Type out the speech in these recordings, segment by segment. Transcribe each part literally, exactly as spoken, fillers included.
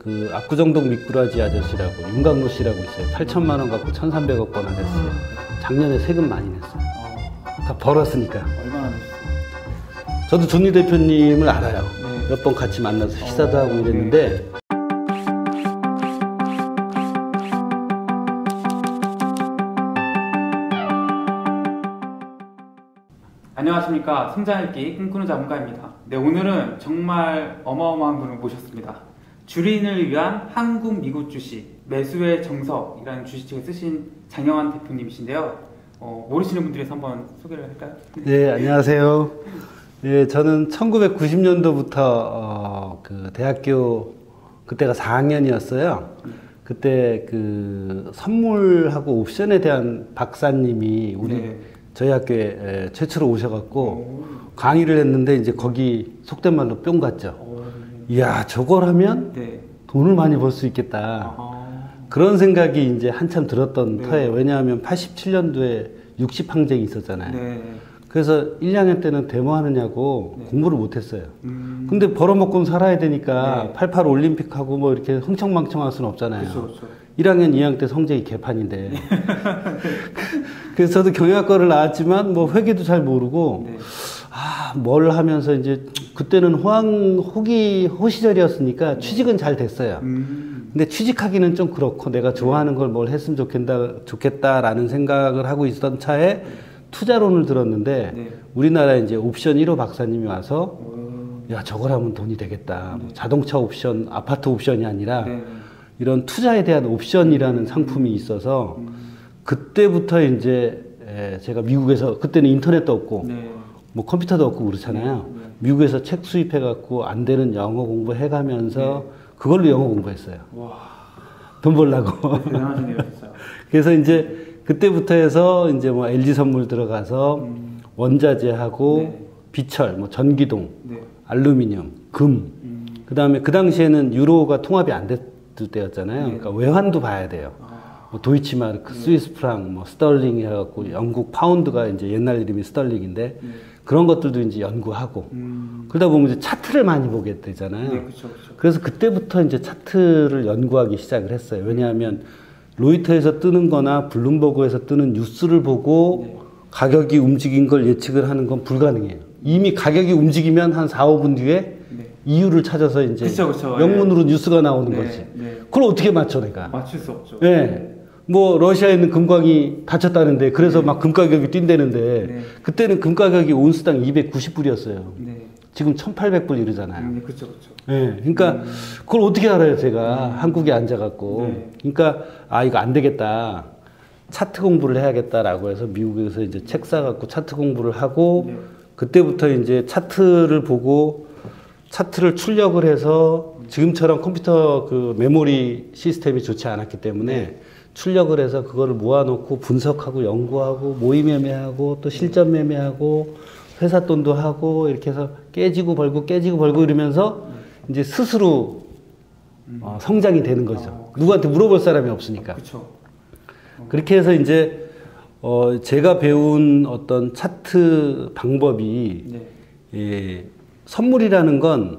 그 압구정동 미꾸라지 아저씨라고 윤강로 씨라고 있어요. 팔천만 원 갖고 천삼백억 번 아저씨. 작년에 세금 많이 냈어요. 다 벌었으니까. 얼마나 냈어요? 저도 존니 대표님을 알아요. 네. 몇 번 같이 만나서 식사도 하고 이랬는데 네. 안녕하십니까. 성장읽기 꿈꾸는 자문가입니다. 네, 오늘은 정말 어마어마한 분을 모셨습니다. 주린을 위한 한국 미국 주식 매수의 정석이라는 주식책을 쓰신 장영환 대표님이신데요. 어, 모르시는 분들에서 한번 소개를 할까요? 네, 안녕하세요. 예, 저는 천구백구십 년도부터 어, 그 대학교 그때가 사 학년이었어요. 그때 그 선물하고 옵션에 대한 박사님이 우리 네. 저희 학교에 최초로 오셔갖고 오. 강의를 했는데 이제 거기 속된 말로 뿅 갔죠. 오. 이야, 저걸 하면 네. 돈을 많이 벌 수 있겠다. 아하. 그런 생각이 이제 한참 들었던 네. 터에, 왜냐하면 팔십칠 년도에 육십 항쟁이 있었잖아요. 네. 그래서 일, 이 학년 때는 데모하느냐고 네. 공부를 못했어요. 음. 근데 벌어먹고는 살아야 되니까 네. 팔십팔 올림픽하고 뭐 이렇게 흥청망청할 수는 없잖아요. 그쵸, 그쵸. 일 학년, 이 학년 때 성적이 개판인데. 그래서 저도 경영학과를 나왔지만 뭐 회계도 잘 모르고 네. 아, 뭘 하면서 이제 그때는 호황, 호기, 호시절이었으니까 취직은 잘 됐어요. 음. 근데 취직하기는 좀 그렇고 내가 좋아하는 걸 뭘 했으면 좋겠다, 좋겠다라는 생각을 하고 있었던 차에 투자론을 들었는데 네. 우리나라에 이제 옵션 일 호 박사님이 와서 오. 야, 저걸 하면 돈이 되겠다. 네. 자동차 옵션, 아파트 옵션이 아니라 네. 이런 투자에 대한 옵션이라는 상품이 있어서 음. 그때부터 이제 제가 미국에서, 그때는 인터넷도 없고 네. 뭐 컴퓨터도 없고 그렇잖아요. 네. 미국에서 책 수입해 갖고 안 되는 영어 공부해 가면서 네. 그걸로 영어 공부했어요. 와. 돈 벌라고. 대단하시네요, 진짜. 그래서 이제 그때부터 해서 이제 뭐 엘지 선물 들어가서 음. 원자재하고 네. 비철, 뭐 전기동, 네. 알루미늄, 금. 음. 그다음에 그 당시에는 유로가 통합이 안 됐을 때였잖아요. 네. 그러니까 외환도 봐야 돼요. 뭐 도이치마르크, 네. 스위스 프랑, 뭐 스털링 해갖고 영국 파운드가 이제 옛날 이름이 스털링인데 네. 그런 것들도 이제 연구하고 음. 그러다 보면 이제 차트를 많이 보게 되잖아요. 네, 그쵸, 그쵸. 그래서 그때부터 이제 차트를 연구하기 시작을 했어요. 왜냐하면 로이터에서 뜨는 거나 블룸버그에서 뜨는 뉴스를 보고 네. 가격이 움직인 걸 예측을 하는 건 불가능해요. 이미 가격이 움직이면 한 사, 오 분 뒤에 네. 이유를 찾아서 이제 그쵸, 그쵸. 영문으로 네. 뉴스가 나오는 네. 거지. 네. 그걸 어떻게 맞춰 내가? 맞출 수 없죠. 네. 뭐 러시아에 있는 금광이 닫혔다는데 그래서 네. 막 금 가격이 뛴다는데 네. 그때는 금 가격이 온스당 이백구십 불이었어요. 네. 지금 천팔백 불 이러잖아요. 네, 그렇죠, 그렇죠. 네, 그러니까 음. 그걸 어떻게 알아요, 제가 음. 한국에 앉아갖고. 네. 그러니까 아 이거 안 되겠다, 차트 공부를 해야겠다라고 해서 미국에서 이제 책 사갖고 차트 공부를 하고 네. 그때부터 이제 차트를 보고 차트를 출력을 해서 지금처럼 컴퓨터 그 메모리 시스템이 좋지 않았기 때문에. 네. 출력을 해서 그거를 모아놓고 분석하고 연구하고 모의 매매하고 또 실전 매매하고 회사 돈도 하고 이렇게 해서 깨지고 벌고 깨지고 벌고 이러면서 이제 스스로 어, 성장이 되는 거죠. 누구한테 물어볼 사람이 없으니까. 그렇게 해서 이제 어, 제가 배운 어떤 차트 방법이 네. 예, 선물이라는 건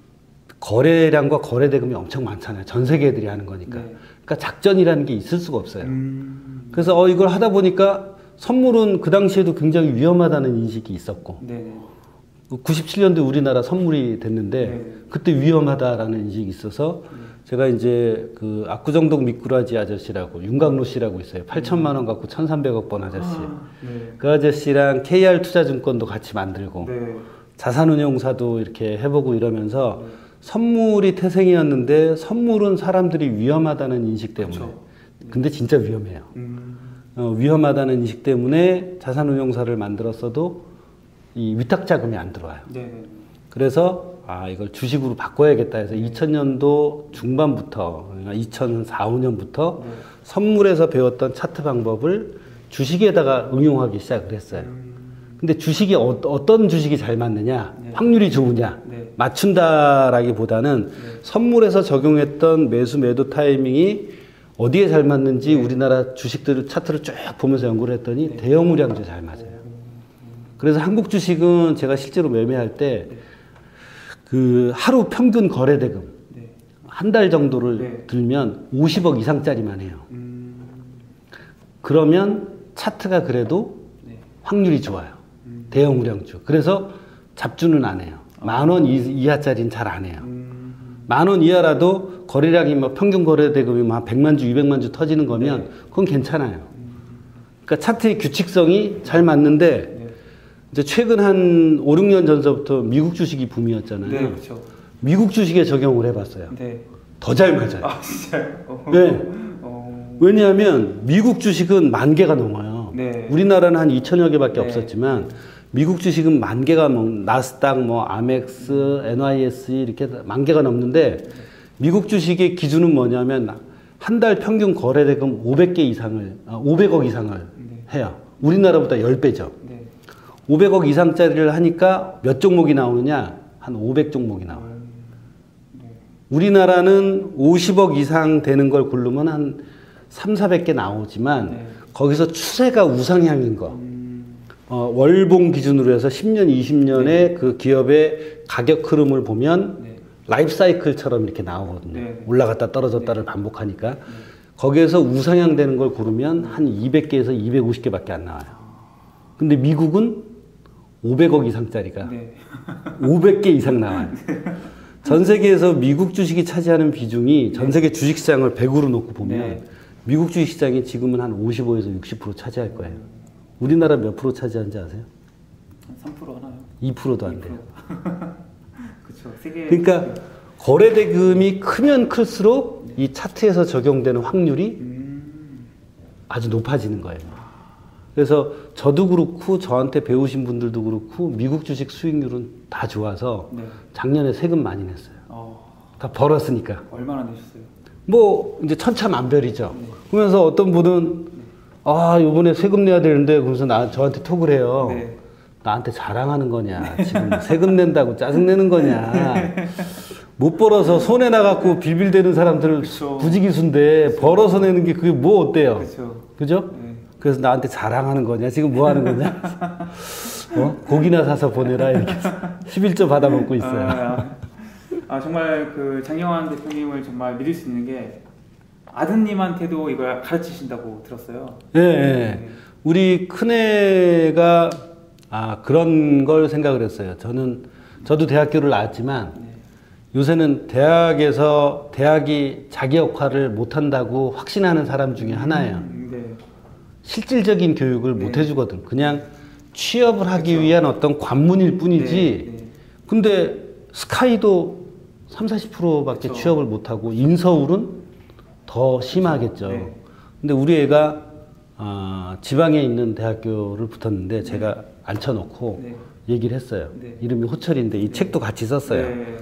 거래량과 거래 대금이 엄청 많잖아요. 전 세계 애들이 하는 거니까. 네. 그러니까 작전이라는 게 있을 수가 없어요. 음... 그래서 어, 이걸 하다 보니까 선물은 그 당시에도 굉장히 위험하다는 인식이 있었고 네네. 구십칠 년도에 우리나라 선물이 됐는데 네네. 그때 위험하다라는 인식이 있어서 네. 제가 이제 그 압구정동 미꾸라지 아저씨라고 윤강로 씨라고 있어요. 팔천만 원 갖고 천삼백억 번 아저씨. 아, 네. 그 아저씨랑 케이알 투자증권도 같이 만들고 네. 자산운용사도 이렇게 해보고 이러면서 네. 선물이 태생이었는데 선물은 사람들이 위험하다는 인식 때문에 그렇죠. 근데 진짜 위험해요. 음. 어, 위험하다는 인식 때문에 자산운용사를 만들었어도 이 위탁자금이 안 들어와요. 네. 그래서 아 이걸 주식으로 바꿔야겠다 해서 네. 이천 년도 중반부터 그러니까 이천사, 오 년부터 네. 선물에서 배웠던 차트 방법을 주식에다가 응용하기 시작을 했어요. 음. 근데 주식이 어, 어떤 주식이 잘 맞느냐 네. 확률이 좋으냐 네. 맞춘다라기보다는 네. 선물에서 적용했던 매수 매도 타이밍이 어디에 잘 맞는지 네. 우리나라 주식들을 차트를 쭉 보면서 연구를 했더니 네. 대형우량주에 잘 맞아요. 그래서 한국 주식은 제가 실제로 매매할 때 그 하루 평균 거래 대금 네. 한 달 정도를 네. 들면 오십억 이상짜리만 해요. 음. 그러면 차트가 그래도 네. 확률이 좋아요. 음. 대형 우량주. 그래서 잡주는 안 해요. 만 원 이하짜리는 잘 안 해요. 음. 만 원 이하라도 거래량이 뭐 평균 거래대금이 뭐 한 백만 주, 이백만 주 터지는 거면 네. 그건 괜찮아요. 그러니까 차트의 규칙성이 잘 맞는데 네. 이제 최근 한 오, 육 년 전서부터 미국 주식이 붐이었잖아요. 네, 그렇죠. 미국 주식에 적용을 해봤어요. 네. 더 잘 맞아요. 아, 진짜요? 어. 네. 어. 왜냐하면 미국 주식은 만 개가 넘어요. 네. 우리나라는 한 이천여 개밖에 네. 없었지만 미국 주식은 만 개가 넘, 나스닥, 뭐 아멕스, 엔와이에스이 이렇게 만 개가 넘는데 미국 주식의 기준은 뭐냐면 한 달 평균 거래대금 오백 개 이상을, 아, 오백억 이상을 네. 해요. 우리나라보다 십 배죠. 네. 오백억 이상짜리를 하니까 몇 종목이 나오느냐? 한 오백 종목이 나와요. 음. 네. 우리나라는 오십억 이상 되는 걸 고르면 한 삼사백 개 나오지만 네. 거기서 추세가 우상향인 거. 음. 어, 월봉 기준으로 해서 십 년, 이십 년의 네. 그 기업의 가격 흐름을 보면 네. 라이프 사이클처럼 이렇게 나오거든요. 네. 올라갔다 떨어졌다를 반복하니까. 거기에서 우상향되는 걸 고르면 한 이백 개에서 이백오십 개밖에 안 나와요. 근데 미국은 오백억 이상짜리가 네. 오백 개 이상 나와요. 전 세계에서 미국 주식이 차지하는 비중이 전 세계 주식시장을 백으로 놓고 보면 네. 미국 주식시장이 지금은 한 오십오에서 육십 퍼센트 차지할 거예요. 우리나라 몇 프로 차지하는지 아세요? 삼 퍼센트 하나요? 이 퍼센트도 안 돼요. 그렇죠. 세계. 그러니까 거래대금이 크면 클수록 이 차트에서 적용되는 확률이 음. 아주 높아지는 거예요. 그래서 저도 그렇고 저한테 배우신 분들도 그렇고 미국 주식 수익률은 다 좋아서 네. 작년에 세금 많이 냈어요. 어. 다 벌었으니까. 얼마나 내셨어요? 뭐 이제 천차만별이죠. 그러면서 어떤 분은 아 이번에 세금 내야 되는데 그러면서 나 저한테 톡을 해요. 네. 나한테 자랑하는 거냐? 지금 세금 낸다고 짜증 내는 거냐? 못 벌어서 손해 나갖고 빌빌대는 사람들 그쵸. 부지기수인데 벌어서 내는 게 그게 뭐 어때요? 그렇죠. 그죠? 네. 그래서 나한테 자랑하는 거냐? 지금 뭐 하는 거냐? 어? 고기나 사서 보내라 이렇게 십일조 받아먹고 있어요. 아, 아 정말 그 장영환 대표님을 정말 믿을 수 있는 게 아드님한테도 이걸 가르치신다고 들었어요. 예, 예. 우리 큰애가 아 그런 걸 생각을 했어요. 저는 저도 대학교를 나왔지만 네. 요새는 대학에서 대학이 자기 역할을 못한다고 확신하는 사람 중에 하나예요. 음, 네. 실질적인 교육을 네. 못 해주거든. 그냥 취업을 하기 그쵸. 위한 어떤 관문일 뿐이지. 네, 네. 근데 스카이도 삼사십 퍼센트밖에 그쵸. 취업을 못하고 인서울은 더 심하겠죠. 네. 근데 우리 애가 아, 지방에 있는 대학교를 붙었는데 제가 앉혀놓고 네. 얘기를 했어요. 네. 이름이 호철인데 이 네. 책도 같이 썼어요. 네.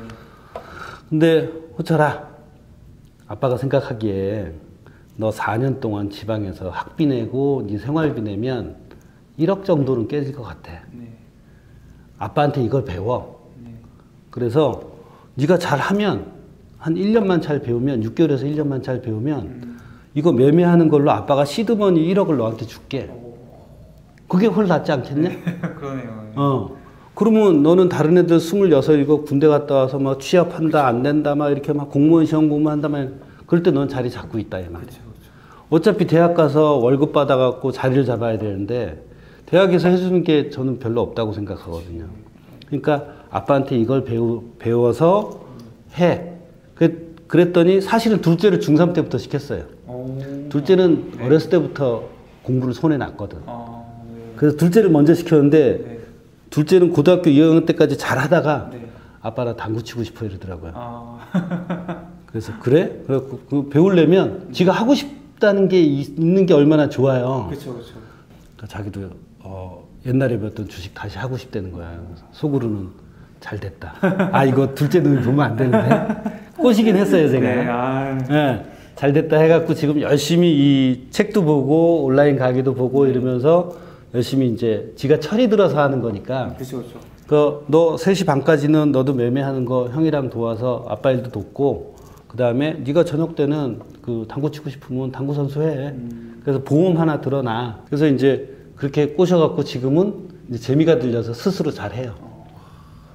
근데 호철아, 아빠가 생각하기에 너 사 년 동안 지방에서 학비 내고 네 생활비 내면 일억 정도는 깨질 것 같아. 네. 아빠한테 이걸 배워. 네. 그래서 네가 잘하면 한 일 년만 잘 배우면 육 개월에서 일 년만 잘 배우면 음. 이거 매매하는 걸로 아빠가 시드머니 일억을 너한테 줄게. 오. 그게 훨 낫지 않겠냐? 그러네요. 어. 그러면 너는 다른 애들 스물여섯, 일곱 군대 갔다 와서 막 취업한다, 안 된다, 막 이렇게 막 공무원 시험 공부한다, 막 그럴 때 넌 자리 잡고 있다, 이 말이야. 그렇죠, 그렇죠. 어차피 대학 가서 월급 받아갖고 자리를 잡아야 되는데 대학에서 해주는 게 저는 별로 없다고 생각하거든요. 그러니까 아빠한테 이걸 배우, 배워서 해. 그, 그랬더니 사실은 둘째를 중삼 때부터 시켰어요. 오. 둘째는 네. 어렸을 때부터 공부를 손에 놨거든. 아, 네. 그래서 둘째를 먼저 시켰는데 네. 둘째는 고등학교 이 학년 때까지 잘 하다가 네. 아빠랑 당구 치고 싶어 이러더라고요. 아. 그래서 그래? 그래갖고 그 배우려면 지가 하고 싶다는 게 있- 있는 게 얼마나 좋아요. 그렇죠, 그렇죠. 그러니까 자기도 어, 옛날에 배웠던 주식 다시 하고 싶다는 거야. 그래서 속으로는 잘 됐다. 아 이거 둘째 놈이 보면 안 되는데 꼬시긴 했어요 제가. 네, 아. 예, 잘 됐다 해갖고 지금 열심히 이 책도 보고 온라인 강의도 보고 이러면서 열심히 이제 지가 철이 들어서 하는 거니까. 그렇죠, 그렇죠. 그 너 세 시 반까지는 너도 매매하는 거 형이랑 도와서 아빠 일도 돕고 그 다음에 네가 저녁 때는 그 당구 치고 싶으면 당구 선수 해. 음. 그래서 보험 하나 들어놔. 그래서 이제 그렇게 꼬셔갖고 지금은 이제 재미가 들려서 스스로 잘 해요. 음.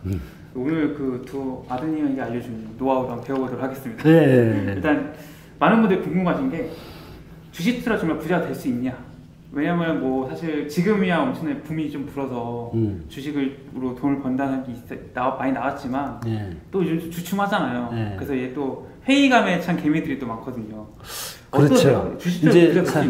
오늘 그 두 아드님에게 알려준 노하우도 한번 배워보도록 하겠습니다. 네. 일단 많은 분들이 궁금하신 게 주식 투자 정말 부자가 될 수 있냐? 왜냐면 뭐 사실 지금이야 엄청나게 붐이 좀 불어서 음. 주식으로 돈을 번다는 게 있, 나, 많이 나왔지만 네. 또 요즘 주춤하잖아요. 네. 그래서 얘 또 회의감에 찬 개미들이 또 많거든요. 그렇죠. 이제 자,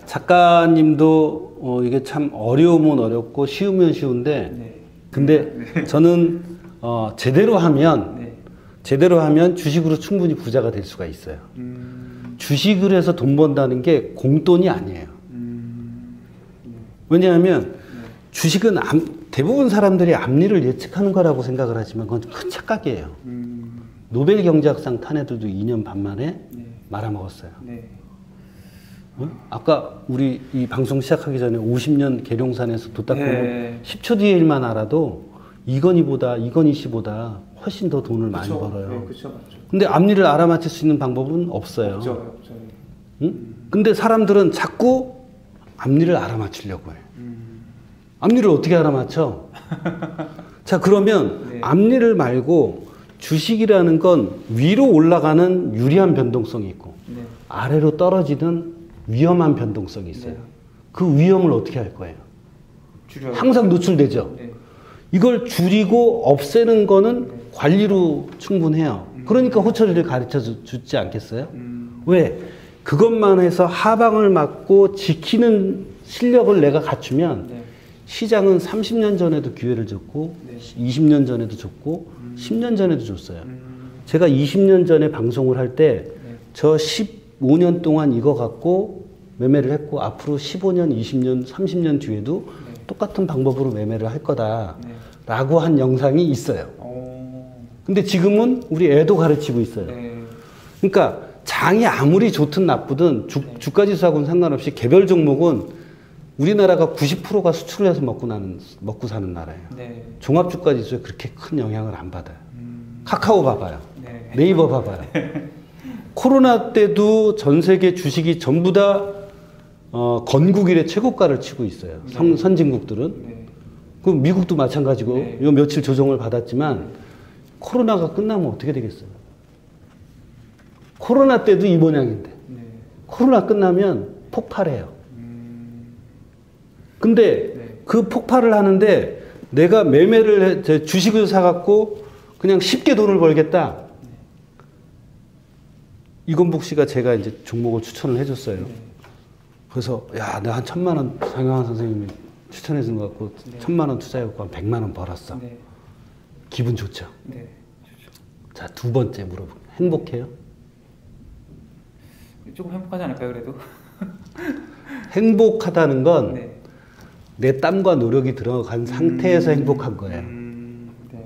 작가님도 어, 이게 참 어려우면 어렵고 쉬우면 쉬운데 네. 근데 네. 저는 어, 제대로 하면 네. 제대로 하면 주식으로 충분히 부자가 될 수가 있어요. 음... 주식을 해서 돈 번다는 게 공돈이 아니에요. 음... 네. 왜냐하면 네. 주식은 암, 대부분 사람들이 앞니를 예측하는 거라고 생각을 하지만 그건 큰 착각이에요. 음... 노벨 경제학상 탄 애들도 이 년 반 만에 네. 말아먹었어요. 네. 어? 아까 우리 이 방송 시작하기 전에 오십 년 계룡산에서 도딱보고 네. 십 초 뒤의 일만 알아도 이건희보다 이건희 씨보다 훨씬 더 돈을 그쵸, 많이 벌어요. 네, 그쵸, 맞죠. 근데 앞니를 알아맞힐 수 있는 방법은 없어요. 없죠, 없죠. 응? 음. 근데 사람들은 자꾸 앞니를 알아맞히려고 해. 음. 앞니를 어떻게 알아맞혀? 자, 그러면 네. 앞니를 말고 주식이라는 건 위로 올라가는 유리한 변동성이 있고 네. 아래로 떨어지는 위험한 변동성이 있어요. 네. 그 위험을 어떻게 할 거예요? 줄여요. 항상 노출되죠. 네. 이걸 줄이고 없애는 거는 네. 관리로 충분해요. 음. 그러니까 호철이를 가르쳐 주, 주지 않겠어요? 음. 왜? 그것만 해서 하방을 막고 지키는 실력을 내가 갖추면 네. 시장은 삼십 년 전에도 기회를 줬고 네. 이십 년 전에도 줬고 음. 십 년 전에도 줬어요. 음. 제가 이십 년 전에 방송을 할 때 저 십오 년 동안 이거 갖고 매매를 했고 앞으로 십오 년, 이십 년, 삼십 년 뒤에도 네. 똑같은 방법으로 매매를 할 거다 네. 라고 한 영상이 있어요. 오. 근데 지금은 우리 애도 가르치고 있어요. 네. 그러니까 장이 아무리 좋든 나쁘든 주, 네. 주가지수하고는 상관없이 개별 종목은 우리나라가 구십 퍼센트가 수출을 해서 먹고, 나는, 먹고 사는 나라예요. 네. 종합주가지수에 그렇게 큰 영향을 안 받아요. 음. 카카오 봐봐요. 네. 네이버 봐봐요. 코로나 때도 전 세계 주식이 전부 다 어, 건국 이래 최고가를 치고 있어요. 네. 성, 선진국들은. 네. 그 미국도 마찬가지고 네. 요 며칠 조정을 받았지만 코로나가 끝나면 어떻게 되겠어요? 코로나 때도 이 모양인데 네. 코로나 끝나면 폭발해요. 음... 근데 네. 그 폭발을 하는데 내가 매매를 해, 주식을 사갖고 그냥 쉽게 돈을 벌겠다. 네. 이건복 씨가 제가 이제 종목을 추천을 해줬어요. 네. 그래서 야, 내가 한 천만 원 장영환 선생님이 추천해 준 것 같고 네. 천만 원 투자해갖고 한 백만 원 벌었어. 네. 기분 좋죠? 네. 좋죠. 자, 두 번째 물어볼게요. 행복해요? 조금 행복하지 않을까요, 그래도? 행복하다는 건 네. 내 땀과 노력이 들어간 상태에서 음, 행복한 거예요. 음, 네.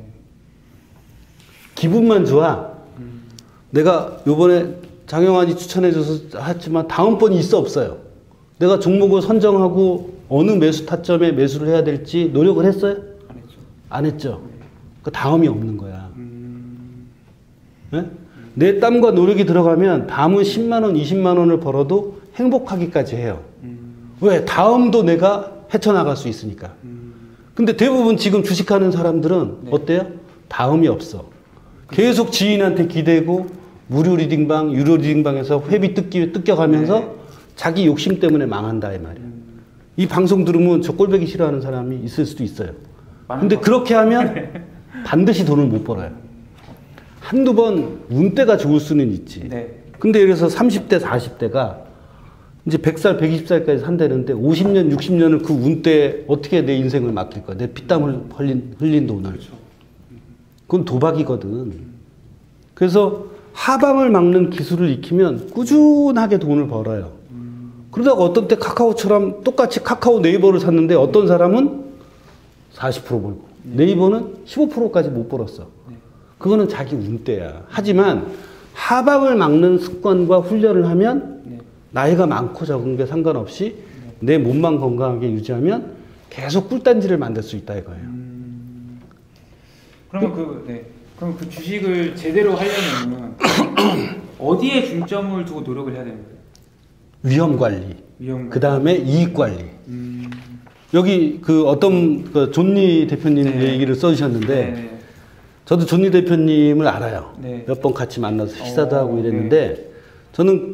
기분만 좋아. 음. 내가 요번에 장영환이 추천해줘서 했지만 다음번이 있어 없어요? 내가 종목을 선정하고 어느 매수 타점에 매수를 해야 될지 노력을 했어요? 안 했죠. 안 했죠. 네. 그 다음이 없는 거야. 음... 네? 음... 내 땀과 노력이 들어가면 다음은 십만 원, 이십만 원을 벌어도 행복하기까지 해요. 음... 왜? 다음도 내가 헤쳐나갈 수 있으니까. 음... 근데 대부분 지금 주식하는 사람들은 네. 어때요? 다음이 없어. 계속 지인한테 기대고 무료 리딩방, 유료 리딩방에서 회비 뜯기, 뜯겨가면서 네. 자기 욕심 때문에 망한다 이 말이야. 음... 이 방송 들으면 저 꼴보기 싫어하는 사람이 있을 수도 있어요. 근데 거. 그렇게 하면 반드시 돈을 못 벌어요. 한두 번 운때가 좋을 수는 있지. 네. 근데 예를 들어서 삼십 대, 사십 대가 이제 백 살, 백이십 살까지 산다는데 오십 년, 육십 년을 그 운때에 어떻게 내 인생을 맡길 거야. 내 피땀을 흘린, 흘린 돈을. 그렇죠. 그건 도박이거든. 그래서 하방을 막는 기술을 익히면 꾸준하게 돈을 벌어요. 그러다가 어떤 때 카카오처럼 똑같이 카카오 네이버를 샀는데 어떤 사람은 사십 퍼센트 벌고 네. 네이버는 십오 퍼센트까지 못 벌었어. 네. 그거는 자기 운때야. 하지만 하방을 막는 습관과 훈련을 하면 네. 나이가 많고 적은 게 상관없이 네. 내 몸만 건강하게 유지하면 계속 꿀단지를 만들 수 있다 이거예요. 음... 그러면 그, 네. 그럼 그 주식을 제대로 하려면 어디에 중점을 두고 노력을 해야 되는 거예요? 위험 관리, 그 다음에 이익 관리. 음. 여기 그 어떤 그 존니 대표님 네. 얘기를 써주셨는데, 네. 저도 존니 대표님을 알아요. 네. 몇 번 같이 만나서 식사도 오, 하고 이랬는데 네. 저는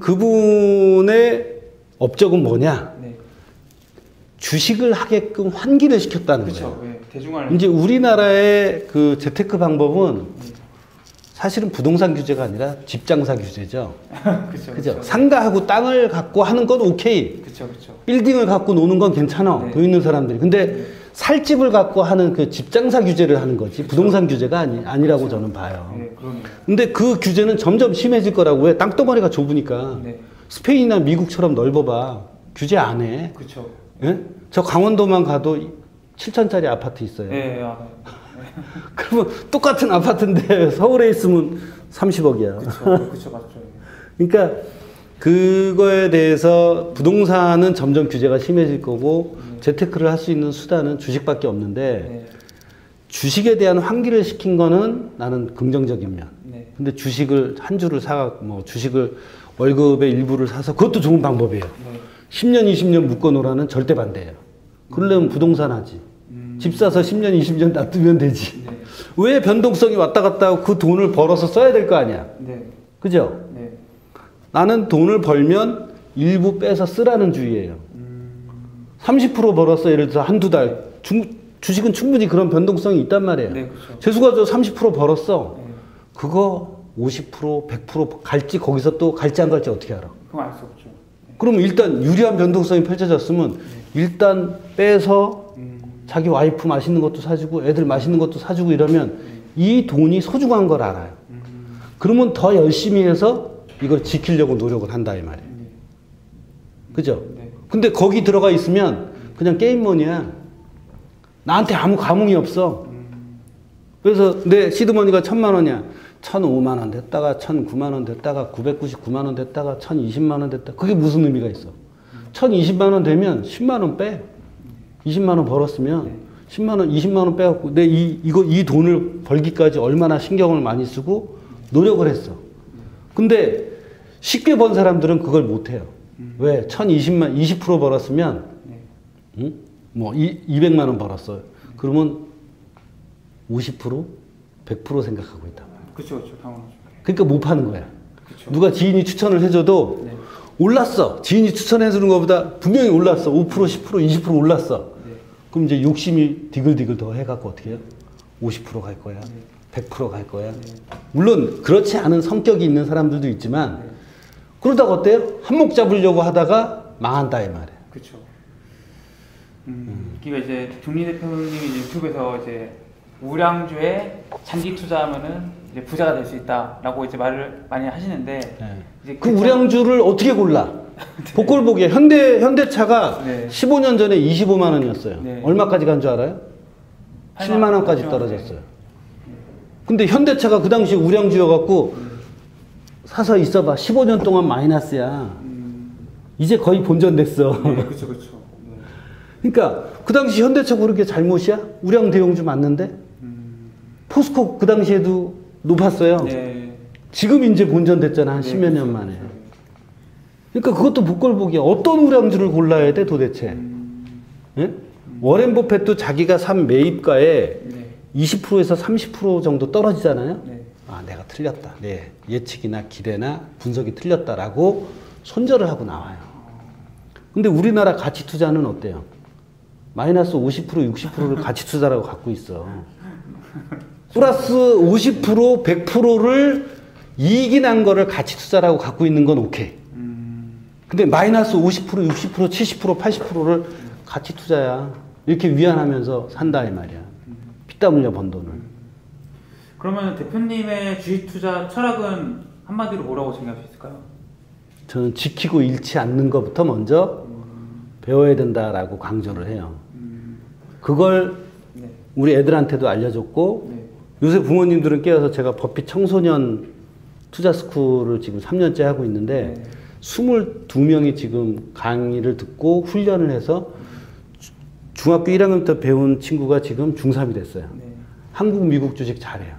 그분의 업적은 뭐냐? 네. 주식을 하게끔 환기를 시켰다는 그쵸. 거예요. 네. 대중화를. 이제 우리나라의 그 재테크 방법은 네. 사실은 부동산 규제가 아니라 집장사 규제죠. 그쵸. 그죠? 그쵸. 상가하고 땅을 갖고 하는 건 오케이. 그쵸. 그쵸. 빌딩을 갖고 노는 건 괜찮아. 네. 돈 있는 사람들이. 근데 네. 살 집을 갖고 하는 그 집장사 규제를 하는 거지. 부동산 규제가 아니, 아니라고 그쵸. 저는 봐요. 네, 그러네요. 근데 그 규제는 점점 심해질 거라고 해. 땅덩어리가 좁으니까. 네. 스페인이나 미국처럼 넓어봐. 규제 안 해. 그쵸. 예? 저 강원도만 가도 칠천짜리 아파트 있어요. 네, 아, 네. 그러면 똑같은 아파트인데 서울에 있으면 삼십억이야. 그쵸. 그쵸. 맞죠. 그러니까 그거에 대해서 부동산은 점점 규제가 심해질 거고 네. 재테크를 할 수 있는 수단은 주식밖에 없는데 네. 주식에 대한 환기를 시킨 거는 나는 긍정적인 면. 네. 근데 주식을 한 주를 사, 뭐 주식을 월급의 일부를 사서 그것도 좋은 방법이에요. 네. 십 년, 이십 년 묶어놓으라는 절대 반대예요. 그러려면 부동산 하지. 음. 집 사서 십 년, 이십 년 놔두면 되지. 네. 왜 변동성이 왔다 갔다 하고 그 돈을 벌어서 써야 될 거 아니야. 네. 그죠? 네. 나는 돈을 벌면 일부 빼서 쓰라는 주의예요. 음. 삼십 퍼센트 벌었어. 예를 들어서 한두 달. 주, 주식은 충분히 그런 변동성이 있단 말이에요. 네, 그쵸. 재수가 저 삼십 퍼센트 벌었어. 네. 그거 오십 퍼센트, 백 퍼센트 갈지 거기서 또 갈지 안 갈지 어떻게 알아? 그건 알 수 없죠. 네. 그러면 일단 유리한 변동성이 펼쳐졌으면 일단 빼서 음. 자기 와이프 맛있는 것도 사주고 애들 맛있는 것도 사주고 이러면 이 돈이 소중한 걸 알아요. 음. 그러면 더 열심히 해서 이걸 지키려고 노력을 한다 이 말이에요. 네. 그죠? 네. 근데 거기 들어가 있으면 그냥 게임머니야. 나한테 아무 감흥이 없어. 음. 그래서 내 시드머니가 천만 원이야. 천오만 원 됐다가 천구만 원 됐다가 구백구십구만 원 됐다가 천이십만 원 됐다. 그게 무슨 의미가 있어? 천이십만 원 되면 십만 원 빼. 이십만 원 벌었으면 네. 십만 원, 이십만 원 빼갖고 내 이, 이거, 이 돈을 벌기까지 얼마나 신경을 많이 쓰고 노력을 했어. 근데 쉽게 번 사람들은 그걸 못해요. 음. 왜? 천이십만, 이십 퍼센트 벌었으면, 네. 응? 뭐, 이, 이백만 원 벌었어요. 그러면 오십 퍼센트, 백 퍼센트 생각하고 있단 말이야. 그쵸, 그쵸. 당연하죠. 그러니까 못 파는 거야. 그쵸. 누가 지인이 추천을 해줘도 네. 올랐어. 지인이 추천해주는 것보다 분명히 올랐어. 오 퍼센트, 십 퍼센트, 이십 퍼센트 올랐어. 네. 그럼 이제 욕심이 디글디글 더 해갖고 어떻게 해요? 오십 퍼센트 갈 거야. 네. 백 퍼센트 갈 거야. 네. 물론 그렇지 않은 성격이 있는 사람들도 있지만 네. 그러다가 어때요? 한몫 잡으려고 하다가 망한다 이 말이에요. 그쵸. 음, 그러니까 이제 존니 대표님이 유튜브에서 이제 우량주에 장기 투자하면은 이제 부자가 될 수 있다라고 이제 말을 많이 하시는데 네. 이제 그 그 우량주를 어떻게 골라? 복골복이에 현대 현대차가 네. 십오 년 전에 이십오만 원이었어요. 네. 얼마까지 간 줄 알아요? 칠만 원까지 떨어졌어요. 근데 현대차가 그 당시 우량주여갖고 사서 있어봐. 십오 년 동안 마이너스야. 음, 이제 거의 본전됐어. 네, 그쵸, 그쵸. 네. 그러니까 그 당시 현대차 그렇게 잘못이야? 우량 대용주 맞는데? 음, 포스코 그 당시에도 높았어요. 네. 지금 이제 본전됐잖아. 한 네, 십몇 년 그쵸, 만에. 그쵸. 그러니까 그것도 복골복이야. 어떤 우량주를 골라야 돼 도대체? 음, 예? 워렌 버핏도 자기가 산 매입가에 네. 이십 퍼센트에서 삼십 퍼센트 정도 떨어지잖아요. 네. 아, 내가 틀렸다. 내 예측이나 기대나 분석이 틀렸다라고 손절을 하고 나와요. 근데 우리나라 가치 투자는 어때요? 마이너스 오십 퍼센트, 육십 퍼센트를 가치 투자라고 갖고 있어. 플러스 오십 퍼센트, 백 퍼센트를 이익이 난 거를 가치 투자라고 갖고 있는 건 오케이. 음, 근데 마이너스 오십 퍼센트, 육십 퍼센트, 칠십 퍼센트, 팔십 퍼센트를 가치 투자야. 이렇게 위안하면서 산다 이 말이야. 피땀 흘려 번 돈을. 그러면 대표님의 주식 투자 철학은 한마디로 뭐라고 정의할 수 있을까요? 저는 지키고 잃지 않는 것부터 먼저 배워야 된다라고 강조를 해요. 음, 그걸 네. 우리 애들한테도 알려줬고 네. 요새 부모님들은 깨어서 제가 버핏 청소년 투자 스쿨을 지금 삼 년째 하고 있는데 네. 스물두 명이 지금 강의를 듣고 훈련을 해서 중학교 일 학년부터 배운 친구가 지금 중삼이 됐어요. 네. 한국, 미국 주식 잘해요.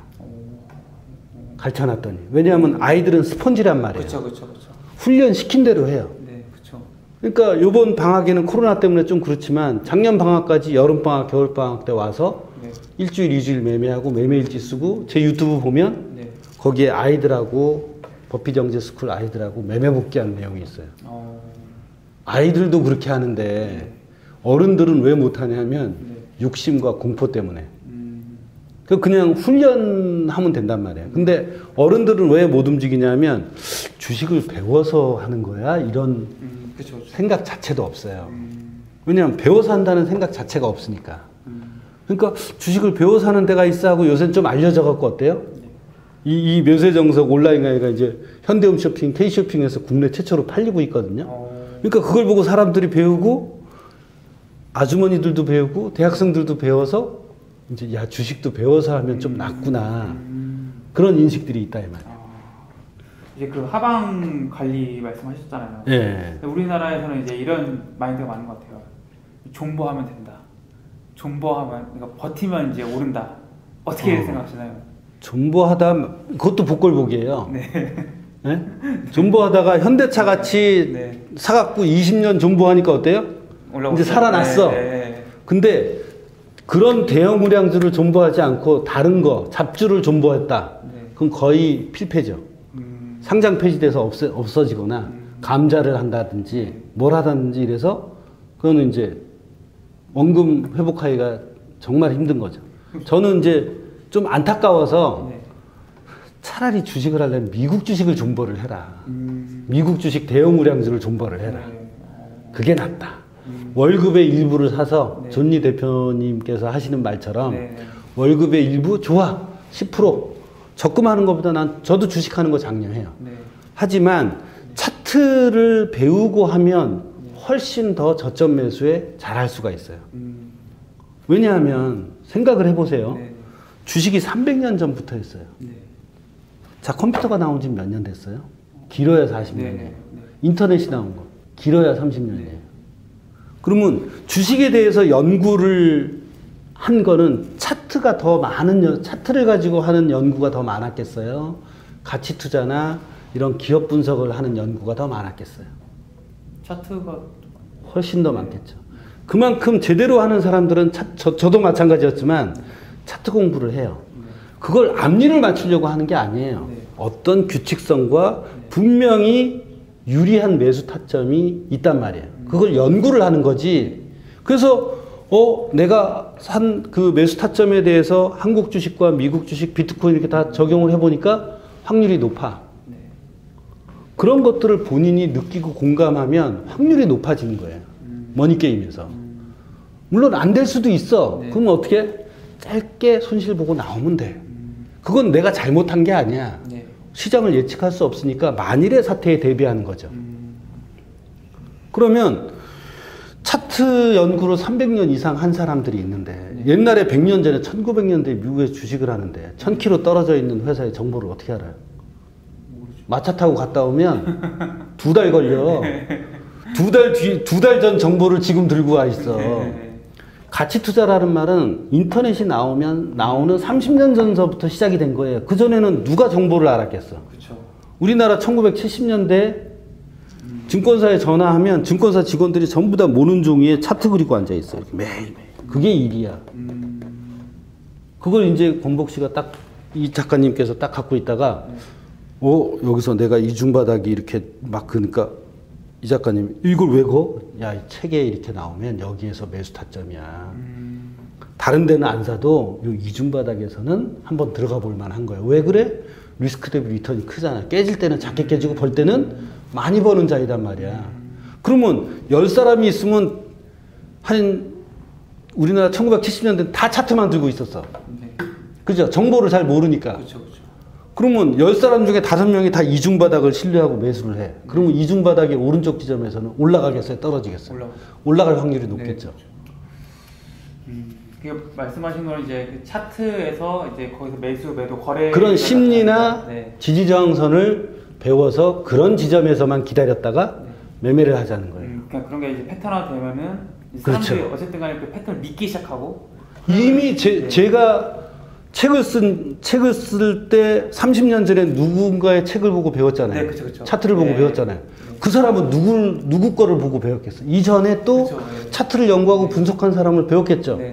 가르쳐놨더니. 왜냐하면 아이들은 스펀지란 말이에요. 그쵸, 그쵸, 그쵸. 훈련 시킨 대로 해요. 네, 그쵸. 그러니까 이번 방학에는 코로나 때문에 좀 그렇지만 작년 방학까지 여름 방학, 겨울 방학 때 와서 네. 일주일, 이주일 매매하고 매매일지 쓰고 제 유튜브 보면 네. 거기에 아이들하고 버피정제 스쿨 아이들하고 매매 복귀하는 내용이 있어요. 어... 아이들도 그렇게 하는데 네. 어른들은 왜 못하냐면 네. 욕심과 공포 때문에. 음... 그냥 훈련하면 된단 말이에요. 근데 어른들은 왜 못 움직이냐면 주식을 배워서 하는 거야 이런 음, 그쵸, 그쵸. 생각 자체도 없어요. 음... 왜냐하면 배워서 한다는 생각 자체가 없으니까. 음... 그러니까 주식을 배워서 하는 데가 있어 하고 요새는 좀 알려져 갖고 어때요? 네. 이, 이 매수정석 온라인 강의가 이제 현대홈쇼핑, K쇼핑에서 국내 최초로 팔리고 있거든요. 어... 그러니까 그걸 보고 사람들이 배우고 아주머니들도 배우고 대학생들도 배워서 이제 야 주식도 배워서 하면 좀 낫구나 음... 그런 인식들이 있다 이 말이에요. 아... 이제 그 하방 관리 말씀하셨잖아요. 네. 우리나라에서는 이제 이런 마인드가 많은 것 같아요. 존버하면 된다. 존버하면 그러니까 버티면 이제 오른다. 어떻게 어... 생각하시나요? 존버하다 그것도 복골복이에요. 네. 네? 존버하다가 현대차 같이 네. 사갖고 이십 년 존버하니까 어때요? 올라오죠. 이제 살아났어. 네, 네. 근데 그런 대형 우량주를 존버하지 않고 다른 거 잡주를 존버했다. 네. 그럼 거의 필패죠. 음. 상장 폐지돼서 없어, 없어지거나 음. 감자를 한다든지 뭘 하든지 이래서 그거는 이제 원금 회복하기가 정말 힘든 거죠. 저는 이제 좀 안타까워서 네. 차라리 주식을 하려면 미국 주식을 존버를 해라. 음. 미국 주식 대형 우량주를 존버를 해라. 네. 그게 낫다. 음. 월급의 일부를 사서 네. 존리 대표님께서 하시는 말처럼 네. 월급의 일부 좋아 십 퍼센트 적금하는 것보다 난 저도 주식하는 거 장려해요. 네. 하지만 차트를 배우고 하면 훨씬 더 저점 매수에 잘할 수가 있어요. 음. 왜냐하면 생각을 해보세요. 네. 주식이 삼백 년 전부터 했어요. 네. 자, 컴퓨터가 나온 지 몇 년 됐어요? 길어야 사십 년이에요. 네. 네. 인터넷이 나온 거 길어야 삼십 년이에요. 네. 그러면 주식에 대해서 연구를 한 거는 차트가 더 많은, 차트를 가지고 하는 연구가 더 많았겠어요? 가치 투자나 이런 기업 분석을 하는 연구가 더 많았겠어요? 차트가 훨씬 더 많겠죠. 그만큼 제대로 하는 사람들은 차, 저, 저도 마찬가지였지만 차트 공부를 해요. 그걸 앞니를 맞추려고 하는 게 아니에요. 어떤 규칙성과 분명히 유리한 매수 타점이 있단 말이에요. 그걸 연구를 하는 거지. 그래서 어 내가 산 그 매수 타점에 대해서 한국 주식과 미국 주식, 비트코인 이렇게 다 적용을 해보니까 확률이 높아. 그런 것들을 본인이 느끼고 공감하면 확률이 높아지는 거예요. 머니게임에서. 물론 안 될 수도 있어. 그럼 어떻게? 짧게 손실 보고 나오면 돼. 그건 내가 잘못한 게 아니야. 시장을 예측할 수 없으니까 만일의 사태에 대비하는 거죠. 그러면 차트 연구를 삼백 년 이상 한 사람들이 있는데 네. 옛날에 백 년 전에 천구백 년대에 미국에서 주식을 하는데 천 킬로미터 떨어져 있는 회사의 정보를 어떻게 알아요? 모르죠. 마차 타고 갔다 오면 두 달 걸려. 두 달 뒤, 두 달 전 정보를 지금 들고 와 있어. 네. 가치 투자라는 말은 인터넷이 나오면 나오는 삼십 년 전서부터 시작이 된 거예요. 그전에는 누가 정보를 알았겠어? 그쵸. 우리나라 천구백칠십 년대 음. 증권사에 전화하면 증권사 직원들이 전부 다 모는 종이에 차트 그리고 앉아 있어요. 매일매일. 그게 일이야. 음. 그걸 이제 권복 씨가 딱, 이 작가님께서 딱 갖고 있다가, 네. 어, 여기서 내가 이중바닥이 이렇게 막, 그러니까, 이 작가님, 이걸 왜 거? 야, 이 책에 이렇게 나오면 여기에서 매수 타점이야. 음. 다른 데는 안 사도 이 이중바닥에서는 한번 들어가 볼 만한 거야. 왜 그래? 리스크 대비 리턴이 크잖아. 깨질 때는 작게 깨지고 벌 때는 많이 버는 자이단 말이야. 음. 그러면 열 사람이 있으면 한 우리나라 천구백칠십 년대 다 차트만 들고 있었어. 네. 그죠? 정보를 잘 모르니까. 그쵸, 그쵸. 그러면 열 사람 중에 다섯 명이 다 이중바닥을 신뢰하고 매수를 해. 그러면 네. 이중바닥의 오른쪽 지점에서는 올라가겠어요? 떨어지겠어요? 올라가. 올라갈 확률이 높겠죠. 네, 그렇죠. 음, 그 말씀하신 건 이제 그 차트에서 이제 거기서 매수, 매도, 거래 그런 심리나 네. 지지저항선을 배워서 그런 지점에서만 기다렸다가 네. 매매를 하자는 거예요. 음, 그러니까 그런 게 이제 패턴화 되면은 사람들이 그렇죠. 어쨌든 간에 그 패턴을 믿기 시작하고 이미 제, 네. 제가 책을 쓴, 책을 쓸 때 삼십 년 전에 누군가의 책을 보고 배웠잖아요. 네, 그쵸, 그쵸. 차트를 보고 네. 배웠잖아요. 네. 그 사람은 누구, 누구 거를 보고 배웠겠어. 이전에 또 그쵸, 네. 차트를 연구하고 분석한 사람을 배웠겠죠. 네.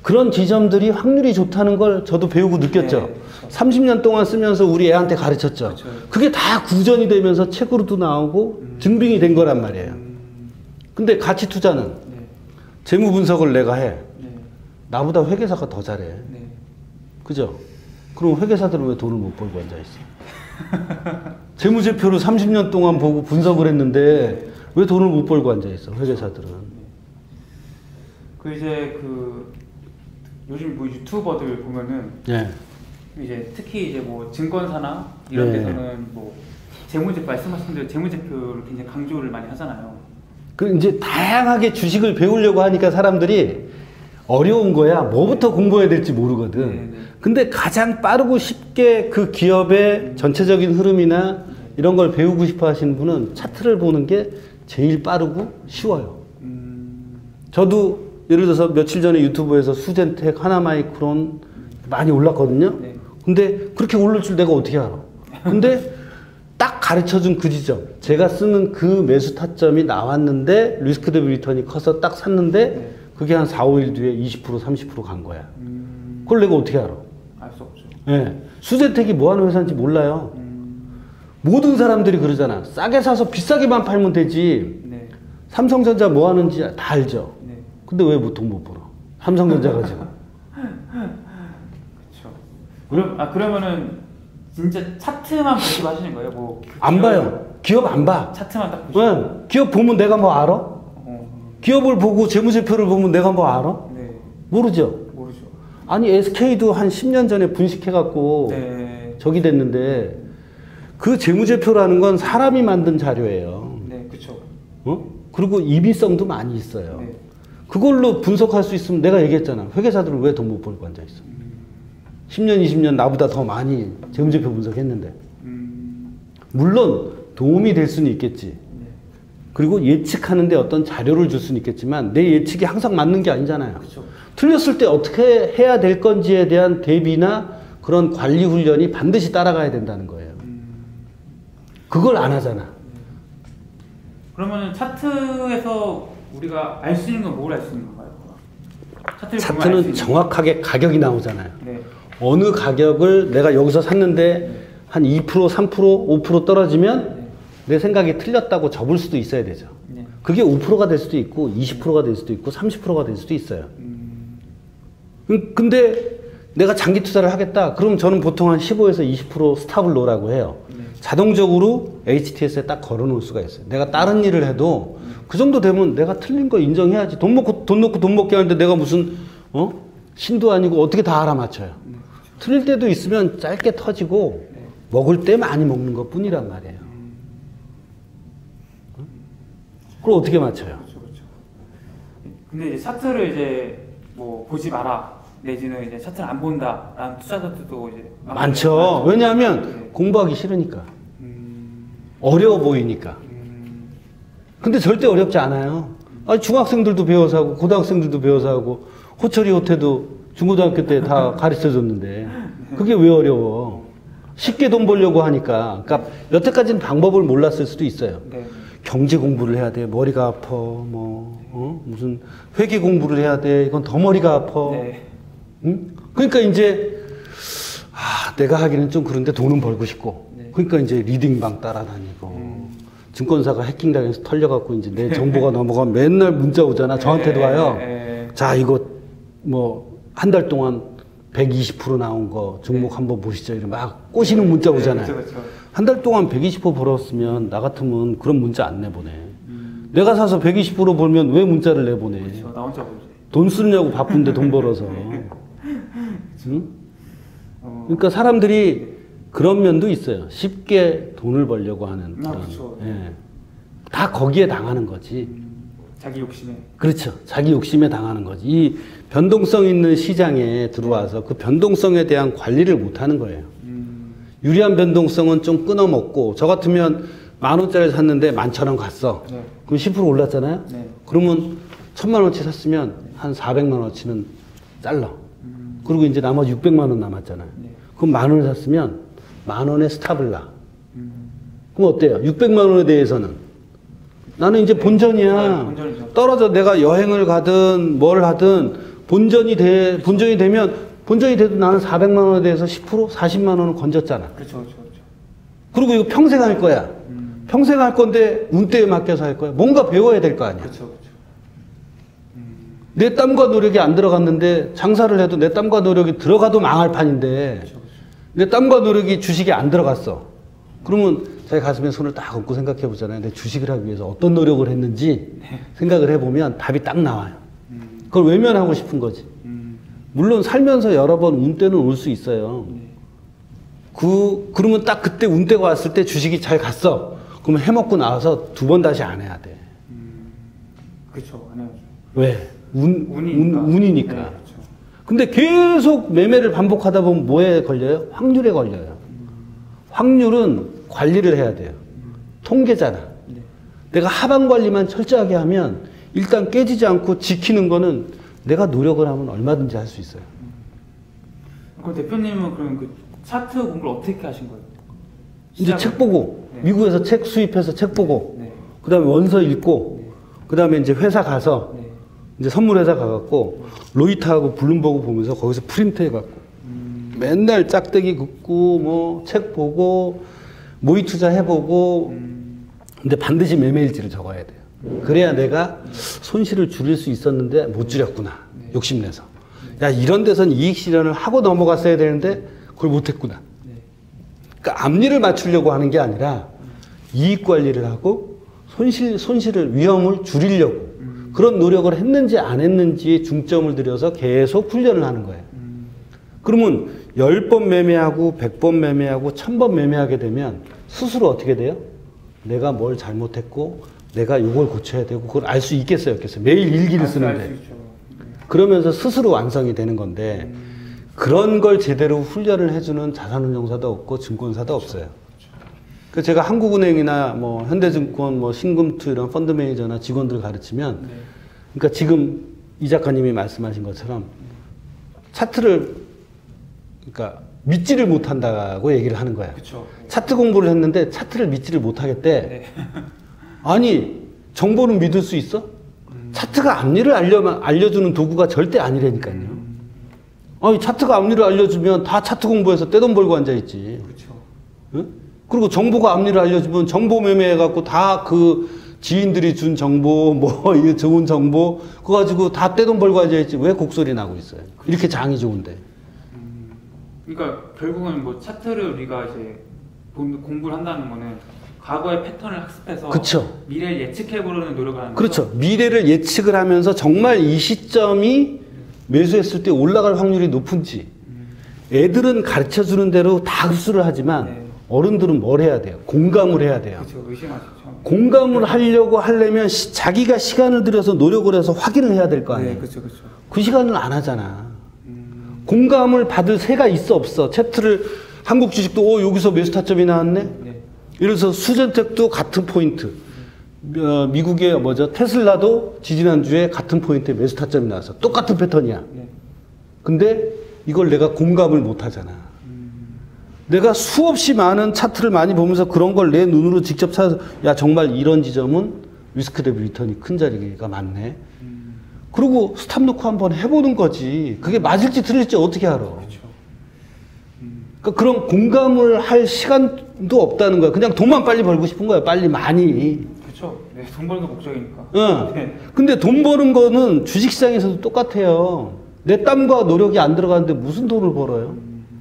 그런 지점들이 확률이 좋다는 걸 저도 배우고 느꼈죠. 네. 삼십 년 동안 쓰면서 우리 애한테 가르쳤죠. 그렇죠. 그게 다 구전이 되면서 책으로도 나오고 음. 증빙이 된 거란 말이에요. 음. 근데 가치 투자는 네. 재무 분석을 내가 해. 네. 나보다 회계사가 더 잘해. 네. 그죠? 그럼 회계사들은 왜 돈을 못 벌고 앉아있어? 재무제표를 삼십 년 동안 보고 분석을 했는데 왜 돈을 못 벌고 앉아있어? 회계사들은. 그 이제 그 요즘 뭐 유튜버들 보면은 예. 이제 특히 이제 뭐 증권사나 이런 네. 데서는 뭐 재무제표 말씀하신 대로 재무제표를 굉장히 강조를 많이 하잖아요. 그 이제 다양하게 주식을 배우려고 하니까 사람들이 어려운 거야. 뭐부터 공부해야 될지 모르거든. 네, 네. 근데 가장 빠르고 쉽게 그 기업의 전체적인 흐름이나 이런 걸 배우고 싶어 하시는 분은 차트를 보는 게 제일 빠르고 쉬워요. 음. 저도 예를 들어서 며칠 전에 유튜브에서 수젠텍, 하나마이크론 많이 올랐거든요. 네. 근데 그렇게 오를 줄 내가 어떻게 알아? 근데 딱 가르쳐준 그 지점, 제가 쓰는 그 매수 타점이 나왔는데 리스크 대비 리턴이 커서 딱 샀는데 네. 그게 한 사, 오 일 뒤에 이십 퍼센트, 삼십 퍼센트 간 거야. 음. 그걸 내가 어떻게 알아? 알 수 없죠. 네. 수젠텍이 뭐 하는 회사인지 몰라요. 음. 모든 사람들이 그러잖아. 싸게 사서 비싸게만 팔면 되지. 네. 삼성전자 뭐 하는지 다 알죠. 네. 근데 왜 돈 못 벌어? 삼성전자 가지고. 그렇죠. 그럼 아 그러면은 진짜 차트만 보시고 하시는 거예요? 뭐 안 기업- 봐요. 기업 안 봐. 차트만 딱 보시고. 왜? 기업 보면 내가 뭐 알아? 어. 기업을 보고 재무제표를 보면 내가 뭐 알아? 네. 모르죠. 모르죠. 아니 에스케이도 한 십 년 전에 분식해갖고 네. 저기 됐는데 그 재무제표라는 건 사람이 만든 자료예요. 네, 그렇죠. 어? 그리고 임의성도 많이 있어요. 네. 그걸로 분석할 수 있으면 내가 얘기했잖아. 회계사들은 왜 돈 못 벌고 앉아있어? 십 년, 이십 년 나보다 더 많이 재무제표 분석했는데. 음. 물론 도움이 될 수는 있겠지. 네. 그리고 예측하는데 어떤 자료를 줄 수는 있겠지만 내 예측이 항상 맞는 게 아니잖아요. 그렇죠. 틀렸을 때 어떻게 해야 될 건지에 대한 대비나 그런 관리 훈련이 반드시 따라가야 된다는 거예요. 음. 그걸 안 하잖아. 그러면 차트에서 우리가 알 수 있는 건 뭘 알 수 있는 건가요? 차트를 보면 알수 차트는 있는 정확하게 가격이 나오잖아요. 네. 어느 가격을 내가 여기서 샀는데 한 이 퍼센트, 삼 퍼센트, 오 퍼센트 떨어지면 네. 내 생각이 틀렸다고 접을 수도 있어야 되죠. 네. 그게 오 퍼센트가 될 수도 있고 이십 퍼센트가 될 수도 있고 삼십 퍼센트가 될 수도 있어요. 음. 음, 근데 내가 장기 투자를 하겠다. 그럼 저는 보통 한 십오에서 이십 퍼센트 스탑을 놓으라고 해요. 네. 자동적으로 에이치티에스에 딱 걸어 놓을 수가 있어요. 내가 다른 일을 해도 그 정도 되면 내가 틀린 거 인정해야지. 돈 먹고 돈 넣고 돈 먹게 하는데 내가 무슨 어? 신도 아니고 어떻게 다 알아맞혀요. 네. 틀릴 때도 있으면 짧게 터지고 네. 먹을 때 많이 먹는 것 뿐이란 말이에요. 어? 그걸 어떻게 맞춰요? 그렇죠, 그렇죠. 근데 이제 차트를 이제 뭐 보지 마라 내지는 이제 차트를 안 본다라는 투자자들도 이제 많죠. 왜냐하면 네. 공부하기 싫으니까. 음. 어려워 보이니까. 음. 근데 절대 어렵지 않아요. 아니, 중학생들도 배워서 하고 고등학생들도 배워서 하고 호철이 호태도 중고등학교 때 다 가르쳐 줬는데 그게 왜 어려워? 쉽게 돈 벌려고 하니까. 그러니까 여태까지는 방법을 몰랐을 수도 있어요. 네. 경제 공부를 해야 돼. 머리가 아파. 뭐 어? 무슨 회계 공부를 해야 돼. 이건 더 머리가 아파. 네. 응? 그러니까 이제 아, 내가 하기는 좀 그런데 돈은 벌고 싶고. 네. 그러니까 이제 리딩방 따라다니고. 음. 증권사가 해킹당해서 털려갖고 이제 내 정보가 넘어가면 맨날 문자 오잖아. 저한테도 와요. 네. 자, 이거 뭐 한 달 동안 백이십 퍼센트 나온 거 종목 네. 한번 보시죠. 이러면 막 꼬시는 문자 오잖아요. 네, 그렇죠, 그렇죠. 한 달 동안 백이십 퍼센트 벌었으면 나 같으면 그런 문자 안 내보내. 음. 내가 사서 백이십 퍼센트 벌면 왜 문자를 내보내? 그렇죠. 나 혼자 보지. 돈 쓰느냐고 바쁜데 돈 벌어서. 응? 어. 그러니까 사람들이 그런 면도 있어요. 쉽게 돈을 벌려고 하는. 아, 그런. 그렇죠. 예. 다 거기에 당하는 거지. 음. 자기 욕심에. 그렇죠. 자기 욕심에 당하는 거지. 이 변동성 있는 시장에 들어와서 그 변동성에 대한 관리를 못 하는 거예요. 음. 유리한 변동성은 좀 끊어먹고, 저 같으면 만 원짜리 샀는데 만천 원 갔어. 네. 그럼 십 퍼센트 올랐잖아요? 네. 그러면 천만 원치 샀으면 한 사백만 원치는 잘라. 음. 그리고 이제 나머지 육백만 원 남았잖아요. 네. 그럼 만 원을 샀으면 만 원에 스탑을 놔. 음. 그럼 어때요? 육백만 원에 대해서는 나는 이제 네. 본전이야. 아, 본전이죠. 떨어져 내가 여행을 가든 뭘 하든 본전이 돼, 본전이 되면, 본전이 돼도 나는 사백만 원에 대해서 십 퍼센트, 사십만 원은 건졌잖아. 그렇죠, 그렇죠, 그렇죠. 그리고 이거 평생 할 거야. 음. 평생 할 건데 운때에 맡겨서 할 거야. 뭔가 배워야 될 거 아니야. 그렇죠, 그렇죠. 음. 내 땀과 노력이 안 들어갔는데 장사를 해도 내 땀과 노력이 들어가도 망할 판인데 그렇죠, 그렇죠. 내 땀과 노력이 주식에 안 들어갔어. 그러면 제 가슴에 손을 딱 얹고 생각해 보잖아요. 내 주식을 하기 위해서 어떤 노력을 했는지 네. 생각을 해보면 답이 딱 나와요. 음. 그걸 외면하고 싶은 거지. 음. 물론 살면서 여러 번 운때는 올 수 있어요. 네. 그, 그러면 딱 그때 운때가 왔을 때 주식이 잘 갔어. 그러면 해먹고 나와서 두 번 다시 안 해야 돼. 음. 그렇죠, 안 해야죠. 왜? 운, 운이니까. 운, 운이니까. 네, 그렇죠. 근데 계속 매매를 반복하다 보면 뭐에 걸려요? 확률에 걸려요. 확률은 관리를 해야 돼요. 통계잖아. 네. 내가 하방 관리만 철저하게 하면 일단 깨지지 않고 지키는 거는 내가 노력을 하면 얼마든지 할 수 있어요. 그럼 대표님은 그럼 그 차트 공부를 어떻게 하신 거예요? 이제 시작을- 책 보고, 네. 미국에서 책 수입해서 책 보고, 네. 그 다음에 원서 읽고, 네. 그 다음에 이제 회사 가서, 네. 이제 선물회사 가갖고, 로이터하고 블룸버그 보면서 거기서 프린트 해갖고, 음. 맨날 짝대기 긋고, 뭐, 책 보고, 모의 투자 해보고, 음. 근데 반드시 매매일지를 적어야 돼요. 그래야 내가 손실을 줄일 수 있었는데 못 줄였구나. 네. 욕심내서. 야, 이런 데선 이익 실현을 하고 넘어갔어야 되는데 그걸 못했구나. 네. 그러니까 앞니를 맞추려고 하는 게 아니라 이익 관리를 하고 손실, 손실을, 위험을 줄이려고 음. 그런 노력을 했는지 안 했는지에 중점을 들여서 계속 훈련을 하는 거예요. 음. 그러면 열 번 매매하고 백 번 매매하고 천 번 매매하게 되면 스스로 어떻게 돼요? 내가 뭘 잘못했고 내가 이걸 고쳐야 되고 그걸 알 수 있겠어요, 없겠어요? 매일 일기를 알 수- 쓰는데. 알수 있죠. 네. 그러면서 스스로 완성이 되는 건데 음. 그런 걸 제대로 훈련을 해주는 자산운용사도 없고 증권사도 없어요. 그 제가 한국은행이나 뭐 현대증권, 뭐 신금투 이런 펀드 매니저나 직원들 가르치면, 네. 그러니까 지금 이 작가님이 말씀하신 것처럼 차트를 그러니까 믿지를 못한다고 얘기를 하는 거야. 그렇죠. 차트 공부를 했는데 차트를 믿지를 못하겠대. 네. 아니 정보는 믿을 수 있어? 음. 차트가 앞니를 알려, 알려주는 도구가 절대 아니라니까요. 음. 아니 차트가 앞니를 알려주면 다 차트 공부해서 떼돈 벌고 앉아있지. 그렇죠. 응? 그리고 정보가 앞니를 알려주면 정보 매매해갖고 다 그 지인들이 준 정보, 뭐, 이 좋은 정보, 그거 가지고 다 떼돈 벌고 앉아있지. 왜 곡소리 나고 있어요? 이렇게 장이 좋은데. 음. 그러니까 결국은 뭐 차트를 우리가 이제 본- 공부를 한다는 거는 과거의 패턴을 학습해서 그쵸. 미래를 예측해보려는 노력을 하는 그렇죠. 거죠. 미래를 예측을 하면서 정말 이 시점이 매수했을 때 올라갈 확률이 높은지. 애들은 가르쳐 주는 대로 다 흡수를 하지만 네. 어른들은 뭘 해야 돼요? 공감을 해야 돼요. 그렇죠. 의심하시죠. 공감을 하려고 하려면 시- 자기가 시간을 들여서 노력을 해서 확인을 해야 될 거 아니에요. 네, 그렇죠, 그렇죠. 그 시간을 안 하잖아. 음. 공감을 받을 새가 있어 없어. 차트를 한국 주식도 어, 여기서 매수 타점이 나왔네. 네. 예를 들어서 수전택도 같은 포인트. 어, 미국의 뭐죠? 테슬라도 지지난주에 같은 포인트에 매수 타점이 나왔어. 똑같은 패턴이야. 네. 근데 이걸 내가 공감을 못 하잖아. 음. 내가 수없이 많은 차트를 많이 보면서 그런 걸 내 눈으로 직접 찾아서 야 정말 이런 지점은 리스크 대비 리턴이 큰 자리가 많네. 음. 그리고 스탑 놓고 한번 해보는 거지. 그게 맞을지 틀릴지 어떻게 알아. 그렇죠. 음. 그러니까 그런 공감을 할 시간도 없다는 거야. 그냥 돈만 빨리 벌고 싶은 거야. 빨리 많이. 그렇죠. 네, 돈 버는 게 목적이니까. 응. 네. 근데 돈 버는 거는 주식시장에서도 똑같아요. 내 땀과 노력이 안 들어가는데 무슨 돈을 벌어요?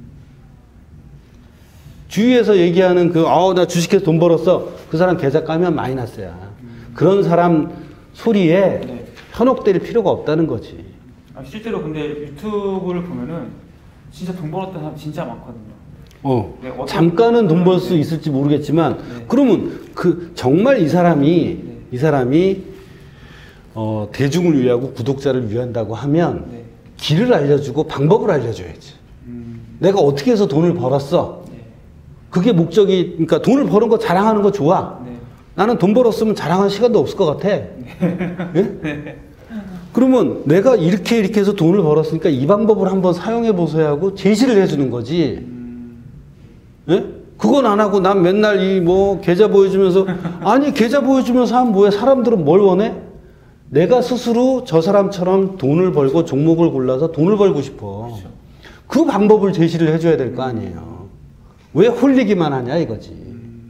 주위에서 얘기하는 그, 어, 나 주식해서 돈 벌었어. 그 사람 계좌 까면 마이너스야. 그런 사람 소리에 네. 현혹될 필요가 없다는 거지. 아, 실제로 근데 유튜브를 보면은 진짜 돈 벌었던 사람 진짜 많거든요. 어. 네, 어떤- 잠깐은 돈 벌 수 있을지 모르겠지만, 네. 그러면 그, 정말 이 사람이, 네. 이 사람이, 어, 대중을 위하고 구독자를 위한다고 하면, 네. 길을 알려주고 방법을 알려줘야지. 음. 내가 어떻게 해서 돈을 벌었어? 네. 그게 목적이, 그러니까 돈을 버는 거 자랑하는 거 좋아. 네. 나는 돈 벌었으면 자랑할 시간도 없을 것 같아. 예? 그러면 내가 이렇게 이렇게 해서 돈을 벌었으니까 이 방법을 한번 사용해 보세요 하고 제시를 해주는 거지. 음. 예? 그건 안 하고 난 맨날 이 뭐 계좌 보여주면서 아니 계좌 보여주면서 하면 뭐해? 사람들은 뭘 원해? 내가 스스로 저 사람처럼 돈을 벌고 종목을 골라서 돈을 벌고 싶어. 그렇죠. 그 방법을 제시를 해줘야 될 거 아니에요. 왜 홀리기만 하냐 이거지. 음,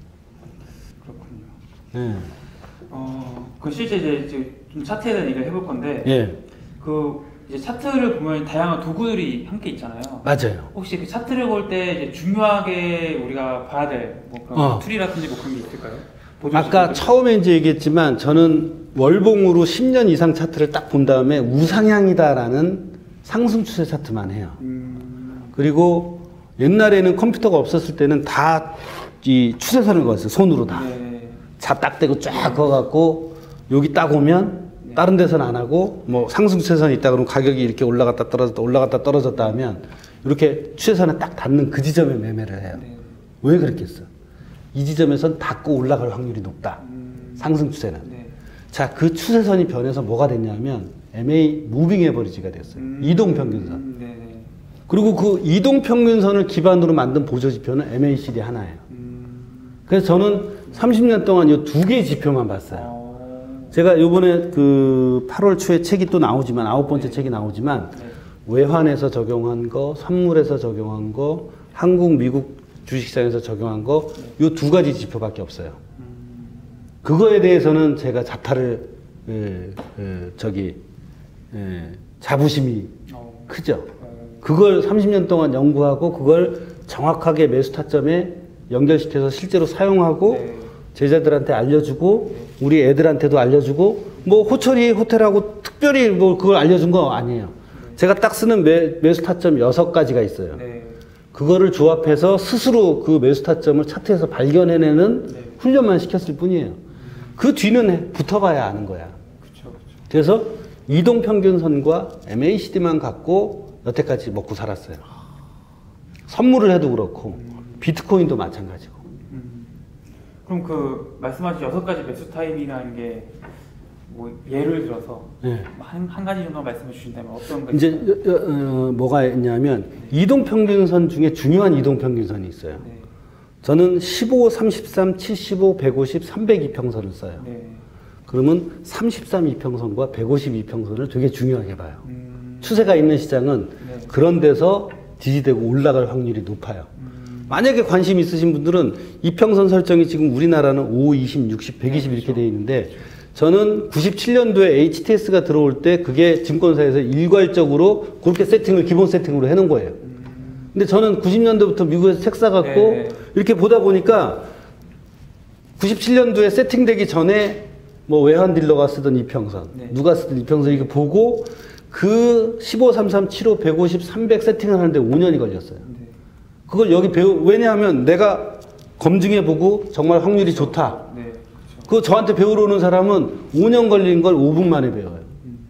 그렇군요. 네. 어, 그 실제 이제 좀 차트에 대한 얘기를 해볼 건데, 예. 그 이제 차트를 보면 다양한 도구들이 함께 있잖아요. 맞아요. 혹시 그 차트를 볼 때 이제 중요하게 우리가 봐야 될 뭐 그런 어. 툴이라든지 뭐 그런 게 있을까요? 아까 처음에 이제 얘기했지만 저는 월봉으로 십 년 이상 차트를 딱 본 다음에 우상향이다라는 상승 추세 차트만 해요. 음, 그리고 옛날에는 컴퓨터가 없었을 때는 다 이 추세선을 그었어요. 손으로 다. 네. 자 딱 대고 쫙 그어갖고 여기 딱 오면 네. 다른 데서는 안 하고 뭐 상승 추세선이 있다 그러면 가격이 이렇게 올라갔다 떨어졌다 올라갔다 떨어졌다 하면 이렇게 추세선에 딱 닿는 그 지점에 매매를 해요. 네. 왜 그랬겠어? 이 지점에선 닿고 올라갈 확률이 높다. 음, 상승 추세는. 네. 자, 그 추세선이 변해서 뭐가 됐냐면 엠에이 무빙 에버리지가 됐어요. 음, 이동 평균선. 음, 네. 네. 그리고 그 이동 평균선을 기반으로 만든 보조 지표는 엠에이씨디 하나예요. 음, 그래서 저는 삼십 년 동안 이 두 개의 지표만 봤어요. 어, 제가 요번에 그 팔월 초에 책이 또 나오지만 아홉 번째 네. 책이 나오지만 네. 외환에서 적용한 거, 선물에서 적용한 거, 한국, 미국 주식시장에서 적용한 거, 요 두 가지 지표밖에 없어요. 음, 그거에 대해서는 제가 자타를 에, 에, 저기 에, 자부심이 어, 크죠. 어, 그걸 삼십 년 동안 연구하고 그걸 정확하게 매수 타점에 연결시켜서 실제로 사용하고 네. 제자들한테 알려주고 우리 애들한테도 알려주고 뭐 호철이 호텔하고 특별히 뭐 그걸 알려준 거 아니에요. 제가 딱 쓰는 매, 매수 타점 여섯 가지가 있어요. 네. 그거를 조합해서 스스로 그 매수 타점을 차트에서 발견해내는 네. 훈련만 시켰을 뿐이에요. 그 뒤는 해- 붙어봐야 아는 거야. 그쵸, 그쵸. 그래서 이동평균선과 엠에이씨디만 갖고 여태까지 먹고 살았어요. 선물을 해도 그렇고 비트코인도 마찬가지고. 음, 그럼 그 말씀하신 여섯 가지 매수 타임이라는 게 뭐 예를 들어서 네. 한, 한 가지 정도 말씀해 주신다면 어떤 거 이제 여, 여, 어, 뭐가 있냐면 이동평균선 중에 중요한 이동평균선이 있어요. 네. 저는 십오, 삼십삼, 칠십오, 백오십, 삼백 이평선을 써요. 네. 그러면 삼십삼 이평선과 백오십 이평선을 되게 중요하게 봐요. 음, 추세가 있는 시장은 네. 그런 데서 지지되고 올라갈 확률이 높아요. 음, 만약에 관심 있으신 분들은 이평선 설정이 지금 우리나라는 오, 이십, 육십, 백이십 이렇게 되어 있는데 저는 구십칠 년도에 에이치티에스가 들어올 때 그게 증권사에서 일괄적으로 그렇게 세팅을 기본 세팅으로 해놓은 거예요. 근데 저는 구십 년도부터 미국에서 책 사갖고 네. 이렇게 보다 보니까 구십칠 년도에 세팅되기 전에 뭐 외환 딜러가 쓰던 이평선, 네. 누가 쓰던 이평선 이렇게 보고 그 십오, 삼십삼, 칠십오, 백오십, 삼백 세팅을 하는데 오 년이 걸렸어요. 네. 그걸 여기 배우, 왜냐하면 내가 검증해보고 정말 확률이 좋다. 네. 그쵸. 그거 저한테 배우러 오는 사람은 오 년 걸린 걸 오 분 만에 배워요.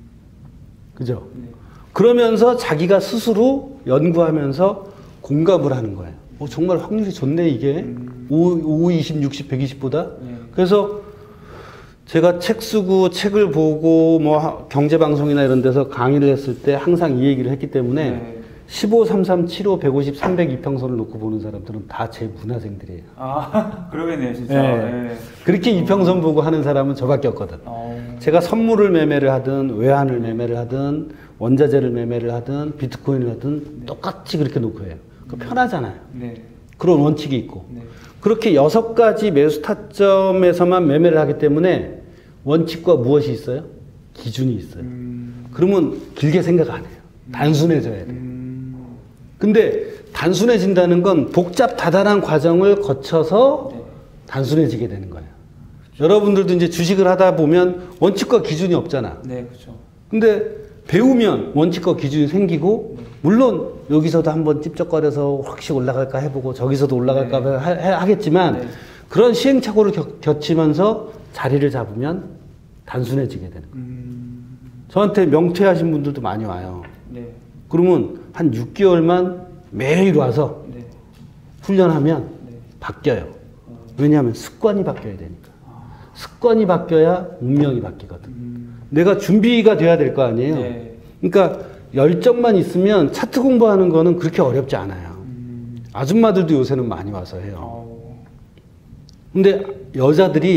그죠? 네. 그러면서 자기가 스스로 연구하면서 공감을 하는 거예요. 어, 정말 확률이 좋네, 이게. 오, 오, 이십, 육십, 백이십보다. 네. 그래서 제가 책 쓰고 책을 보고 뭐 하- 경제방송이나 이런 데서 강의를 했을 때 항상 이 얘기를 했기 때문에 네. 십오, 삼십삼, 칠십오, 백오십, 삼백 이평선을 놓고 보는 사람들은 다 제 문화생들이에요. 아, 그러겠네요, 진짜. 네. 네. 그렇게 이평선 보고 하는 사람은 저밖에 없거든. 어, 제가 선물을 매매를 하든 외환을 매매를 하든 원자재를 매매를 하든 비트코인을 하든 똑같이 그렇게 놓고 해요. 그 편하잖아요. 네. 그런 원칙이 있고. 네. 그렇게 여섯 가지 매수 타점에서만 매매를 하기 때문에 원칙과 무엇이 있어요? 기준이 있어요. 음, 그러면 길게 생각 안 해요. 단순해져야 돼요. 음, 근데 단순해진다는 건 복잡 다단한 과정을 거쳐서 네. 단순해지게 되는 거예요. 여러분들도 이제 주식을 하다 보면 원칙과 기준이 없잖아. 네, 그렇죠. 근데 배우면 원칙과 기준이 생기고 물론 여기서도 한번 찝쩍거려서 혹시 올라갈까 해보고 저기서도 올라갈까 네. 하, 하- 하겠지만 네. 그런 시행착오를 겨, 겹치면서 자리를 잡으면 단순해지게 되는 거예요. 음, 저한테 명퇴하신 분들도 많이 와요. 네. 그러면 한 육 개월만 매일 와서 네. 훈련하면 네. 바뀌어요. 왜냐하면 습관이 바뀌어야 되니까. 습관이 바뀌어야 운명이 바뀌거든. 음, 내가 준비가 돼야 될 거 아니에요. 네. 그러니까 열정만 있으면 차트 공부하는 거는 그렇게 어렵지 않아요. 아줌마들도 요새는 많이 와서 해요. 어, 근데 여자들이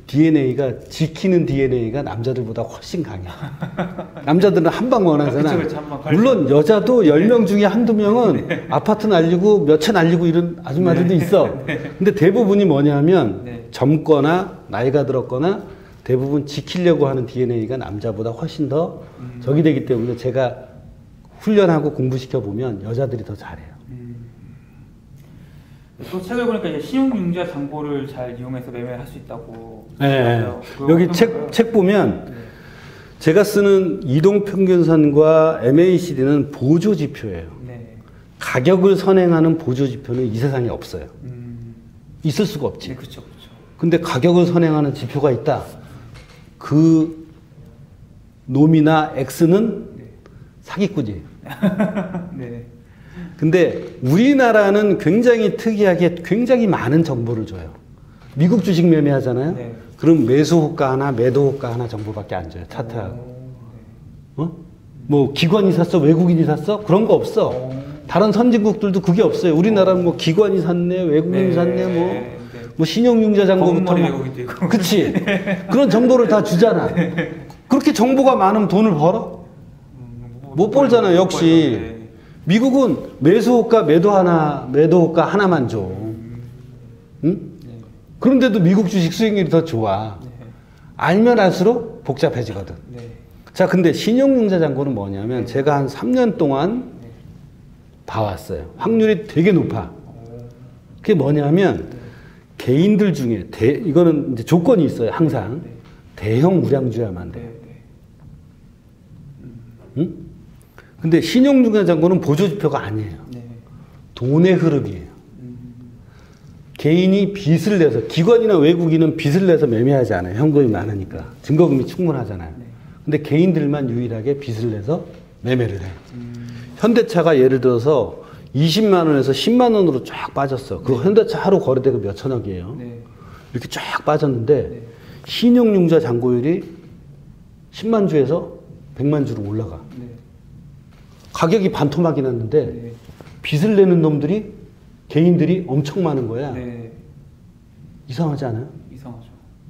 디엔에이가 지키는 디엔에이가 남자들보다 훨씬 강해. 남자들은 한 방 원하잖아. 그쵸, 그쵸, 한 방 물론 여자도 열 명 중에 한두 명은 네. 아파트 날리고 몇 채 날리고 이런 아줌마들도 네. 있어. 네. 근데 대부분이 뭐냐면 네. 젊거나 나이가 들었거나 대부분 지키려고 하는 디엔에이가 남자보다 훨씬 더 음. 적이 되기 때문에 제가 훈련하고 공부시켜 보면 여자들이 더 잘해요. 또 책을 보니까 이제 신용융자 잔고를 잘 이용해서 매매할 수 있다고. 네. 여기 책, 책 보면 네. 제가 쓰는 이동평균선과 엠에이시디는 보조지표예요. 네. 가격을 선행하는 보조지표는 이 세상에 없어요. 음. 있을 수가 없지. 네, 그렇죠, 그렇죠. 근데 가격을 선행하는 지표가 있다. 그 놈이나 X는 네. 사기꾼이에요. 네. 근데 우리나라는 굉장히 특이하게 굉장히 많은 정보를 줘요. 미국 주식 매매하잖아요. 네. 그럼 매수 호가 하나, 매도 호가 하나 정보밖에 안 줘요. 차트하고. 오, 네. 어? 뭐 기관이 샀어, 외국인이 샀어? 그런 거 없어. 오. 다른 선진국들도 그게 없어요. 우리나라는 뭐 기관이 샀네, 외국인이 네. 샀네, 뭐, 네. 뭐 신용융자 잔고부터. 외국인도 있고. 그치. 그런 정보를 다 주잖아. 네. 그렇게 정보가 많으면 돈을 벌어? 음, 뭐, 못 벌잖아, 역시. 네. 미국은 매수호가 매도 하나, 매도호가 하나만 줘. 응? 네. 그런데도 미국 주식 수익률이 더 좋아. 네. 알면 알수록 복잡해지거든. 네. 자, 근데 신용융자 잔고는 뭐냐면 네. 제가 한 삼 년 동안 네. 봐왔어요. 확률이 되게 높아. 그게 뭐냐면 네. 개인들 중에 대, 이거는 이제 조건이 있어요. 항상 네. 대형 우량주야만 돼. 네. 네. 응? 근데 신용융자 잔고는 보조지표가 아니에요. 네. 돈의 흐름이에요. 음. 개인이 빚을 내서, 기관이나 외국인은 빚을 내서 매매하지 않아요. 현금이 많으니까. 증거금이 충분하잖아요. 네. 근데 개인들만 유일하게 빚을 내서 매매를 해요. 음. 현대차가 예를 들어서 이십만 원에서 십만 원으로 쫙 빠졌어. 그 네. 현대차 하루 거래대가 몇 천억이에요. 네. 이렇게 쫙 빠졌는데 네. 신용융자 잔고율이 십만 주에서 백만 주로 올라가. 네. 가격이 반토막이 났는데 네. 빚을 내는 놈들이 개인들이 엄청 많은 거야. 네. 이상하지 않아요? 이상하죠.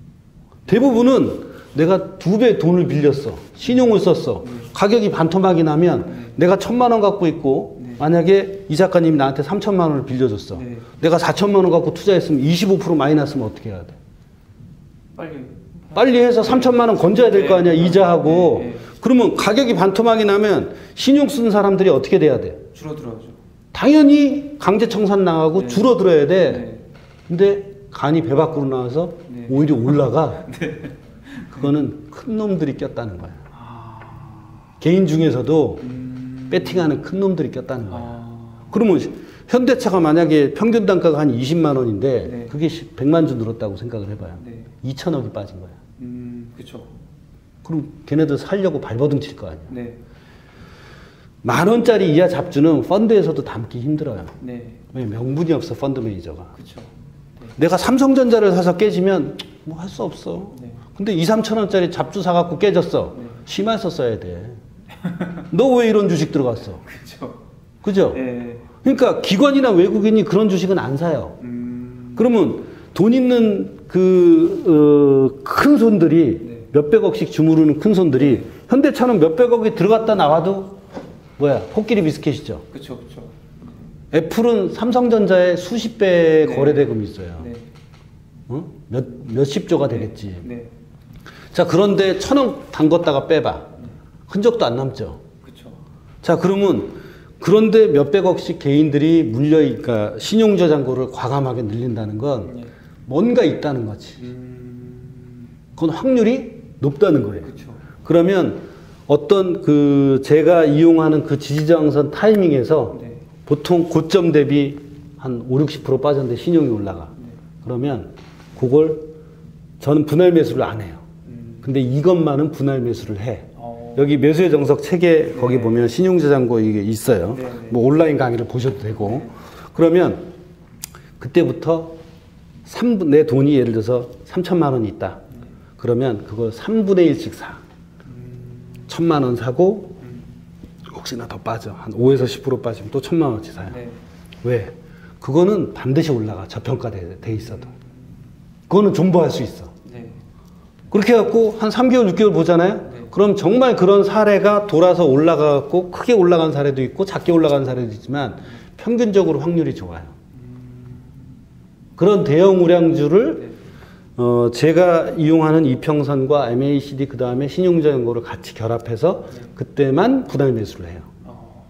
대부분은 내가 두 배 돈을 빌렸어. 신용을 썼어. 네. 가격이 반토막이 나면 네. 내가 천만 원 갖고 있고 네. 만약에 이 작가님이 나한테 삼천만 원을 빌려줬어. 네. 내가 사천만 원 갖고 투자했으면 이십오 퍼센트 마이너스면 어떻게 해야 돼? 빨리 빨리 해서 삼천만 원 건져야 될 거 아니야. 네. 이자하고. 네. 네. 그러면 가격이 반토막이 나면 신용 쓰는 사람들이 어떻게 돼야 돼? 줄어들어야죠. 당연히 강제 청산 나가고 네. 줄어들어야 돼. 네. 근데 간이 배 밖으로 나와서 네. 오히려 올라가. 네. 그거는 큰 놈들이 꼈다는 거야. 아... 개인 중에서도 음... 배팅하는 큰 놈들이 꼈다는 거야. 아... 그러면 현대차가 만약에 평균 단가가 한 이십만 원인데 네. 그게 백만 주 늘었다고 생각을 해봐요. 네. 이천억이 빠진 거야. 음, 그렇죠. 그럼 걔네들 살려고 발버둥 칠 거 아니야. 네. 만 원짜리 이하 잡주는 펀드에서도 담기 힘들어요. 네. 왜 명분이 없어, 펀드 매니저가. 그렇죠. 네. 내가 삼성전자를 사서 깨지면 뭐 할 수 없어. 네. 근데 이삼천 원짜리 잡주 사갖고 깨졌어. 네. 심해서 써야 돼. 너 왜 이런 주식 들어갔어? 그렇죠. 그죠? 네. 그러니까 기관이나 외국인이 그런 주식은 안 사요. 음... 그러면 돈 있는 그, 어, 큰 손들이 네. 몇백억씩 주무르는 큰 손들이 네. 현대차는 몇백억이 들어갔다 나와도 뭐야 코끼리 비스켓이죠. 그렇죠, 그렇죠. 애플은 삼성전자에 수십 배 네. 거래대금이 있어요. 네. 어? 몇 몇십조가 되겠지. 네. 네. 자 그런데 천억 담궜다가 빼봐. 네. 흔적도 안 남죠. 그렇죠. 자 그러면 그런데 몇백억씩 개인들이 물려, 그러니까 신용자 잔고를 과감하게 늘린다는 건 네. 뭔가 있다는 거지. 음... 그건 확률이 높다는 거예요. 그쵸. 그러면 어떤 그 제가 이용하는 그 지지저항선 타이밍에서 네. 보통 고점 대비 한 오십, 육십 퍼센트 빠졌는데 신용이 올라가. 네. 그러면 그걸 저는 분할 매수를 안 해요. 음... 근데 이것만은 분할 매수를 해. 어... 여기 매수의 정석 책에 네. 거기 보면 신용자 잔고 이게 있어요. 네. 뭐 온라인 강의를 보셔도 되고. 네. 그러면 그때부터 삼분, 내 돈이 예를 들어서 삼천만 원이 있다. 네. 그러면 그걸 삼분의 일씩 사. 음. 천만 원 사고, 음. 혹시나 더 빠져. 한 오에서 십 퍼센트 빠지면 또 천만 원치 사요. 네. 왜? 그거는 반드시 올라가. 저평가 돼, 돼 있어도. 그거는 존버할 수 있어. 네. 그렇게 해갖고 한 삼 개월, 육 개월 보잖아요. 네. 그럼 정말 그런 사례가 돌아서 올라가갖고 크게 올라간 사례도 있고 작게 올라간 사례도 있지만 평균적으로 확률이 좋아요. 그런 대형 우량주를 네. 어, 제가 이용하는 이평선과 엠에이시디 그 다음에 신용자 연고를 같이 결합해서 네. 그때만 부담 매수를 해요. 어...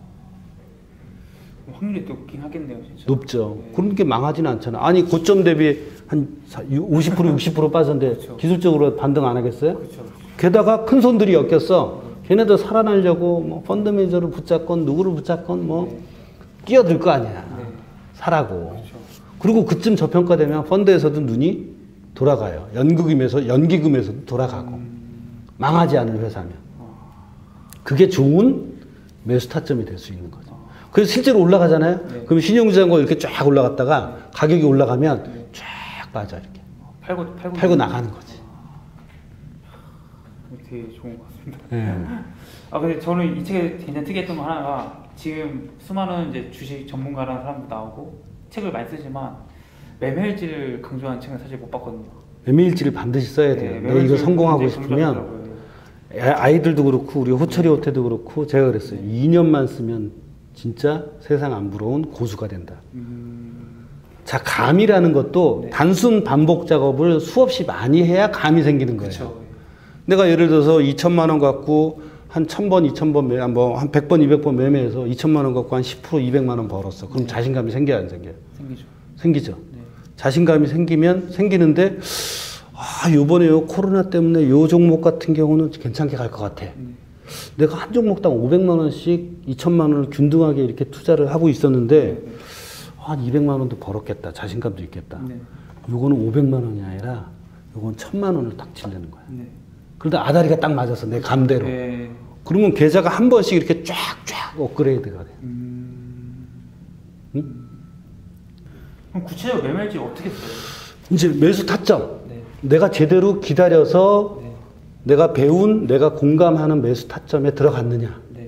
확률이 높긴 하겠네요, 진짜. 높죠. 네. 그런 게 망하지는 않잖아. 아니 고점 대비 한 오십 퍼센트 육십 퍼센트 빠졌는데 그렇죠. 기술적으로 반등 안 하겠어요? 그렇죠. 게다가 큰 손들이 엮였어. 걔네들 살아나려고 뭐 펀드 매니저를 붙잡건 누구를 붙잡건 뭐 네. 끼어들 거 아니야. 네. 사라고. 그렇죠. 그리고 그쯤 저평가되면 펀드에서도 눈이 돌아가요. 연기금에서 연기금에서도 돌아가고 음... 망하지 않을 회사면 어... 그게 좋은 매수 타점이 될 수 있는 거죠. 어... 그래서 실제로 올라가잖아요. 네. 그럼 신용자산고 이렇게 쫙 올라갔다가 네. 가격이 올라가면 네. 쫙 빠져 이렇게 팔고 팔고 팔고 나가는 거지. 되게 좋은 것 같습니다. 네. 아 근데 저는 이 책에 굉장히 특이했던 거 하나가 지금 수많은 이제 주식 전문가라는 사람도 나오고 책을 많이 쓰지만 매매일지를 강조하는 책은 사실 못 봤거든요. 매매일지를 반드시 써야 돼요. 네, 내가 이거 성공하고 싶으면 강조하더라고요. 아이들도 그렇고 우리 호철이 호태도 그렇고 제가 그랬어요. 네. 이 년만 쓰면 진짜 세상 안 부러운 고수가 된다. 음... 자, 감이라는 것도 네. 단순 반복 작업을 수없이 많이 해야 감이 생기는 거예요. 그쵸. 내가 예를 들어서 이천만 원 갖고 한 천 번, 이천 번 매, 뭐 한 백 번, 이백 번 매매해서 이천만 원 갖고 한 십 퍼센트 이백만 원 벌었어. 그럼 네. 자신감이 생겨요, 안 생겨요? 생기죠. 생기죠. 네. 자신감이 생기면 생기는데 아, 요번에 요 코로나 때문에 요 종목 같은 경우는 괜찮게 갈 것 같아. 네. 내가 한 종목당 오백만 원씩 이천만 원을 균등하게 이렇게 투자를 하고 있었는데 네. 한 이백만 원도 벌었겠다. 자신감도 있겠다. 네. 요거는 오백만 원이 아니라 요건 천만 원을 딱 치려는 거야. 네. 그러다 아다리가 딱 맞았어. 내 감대로. 네. 그러면 계좌가 한 번씩 이렇게 쫙쫙 업그레이드가 돼. 음... 응? 그럼 구체적으로 매매일지 어떻게 써요? 이제 매수 타점. 네. 내가 제대로 기다려서 네. 내가 배운, 내가 공감하는 매수 타점에 들어갔느냐. 네.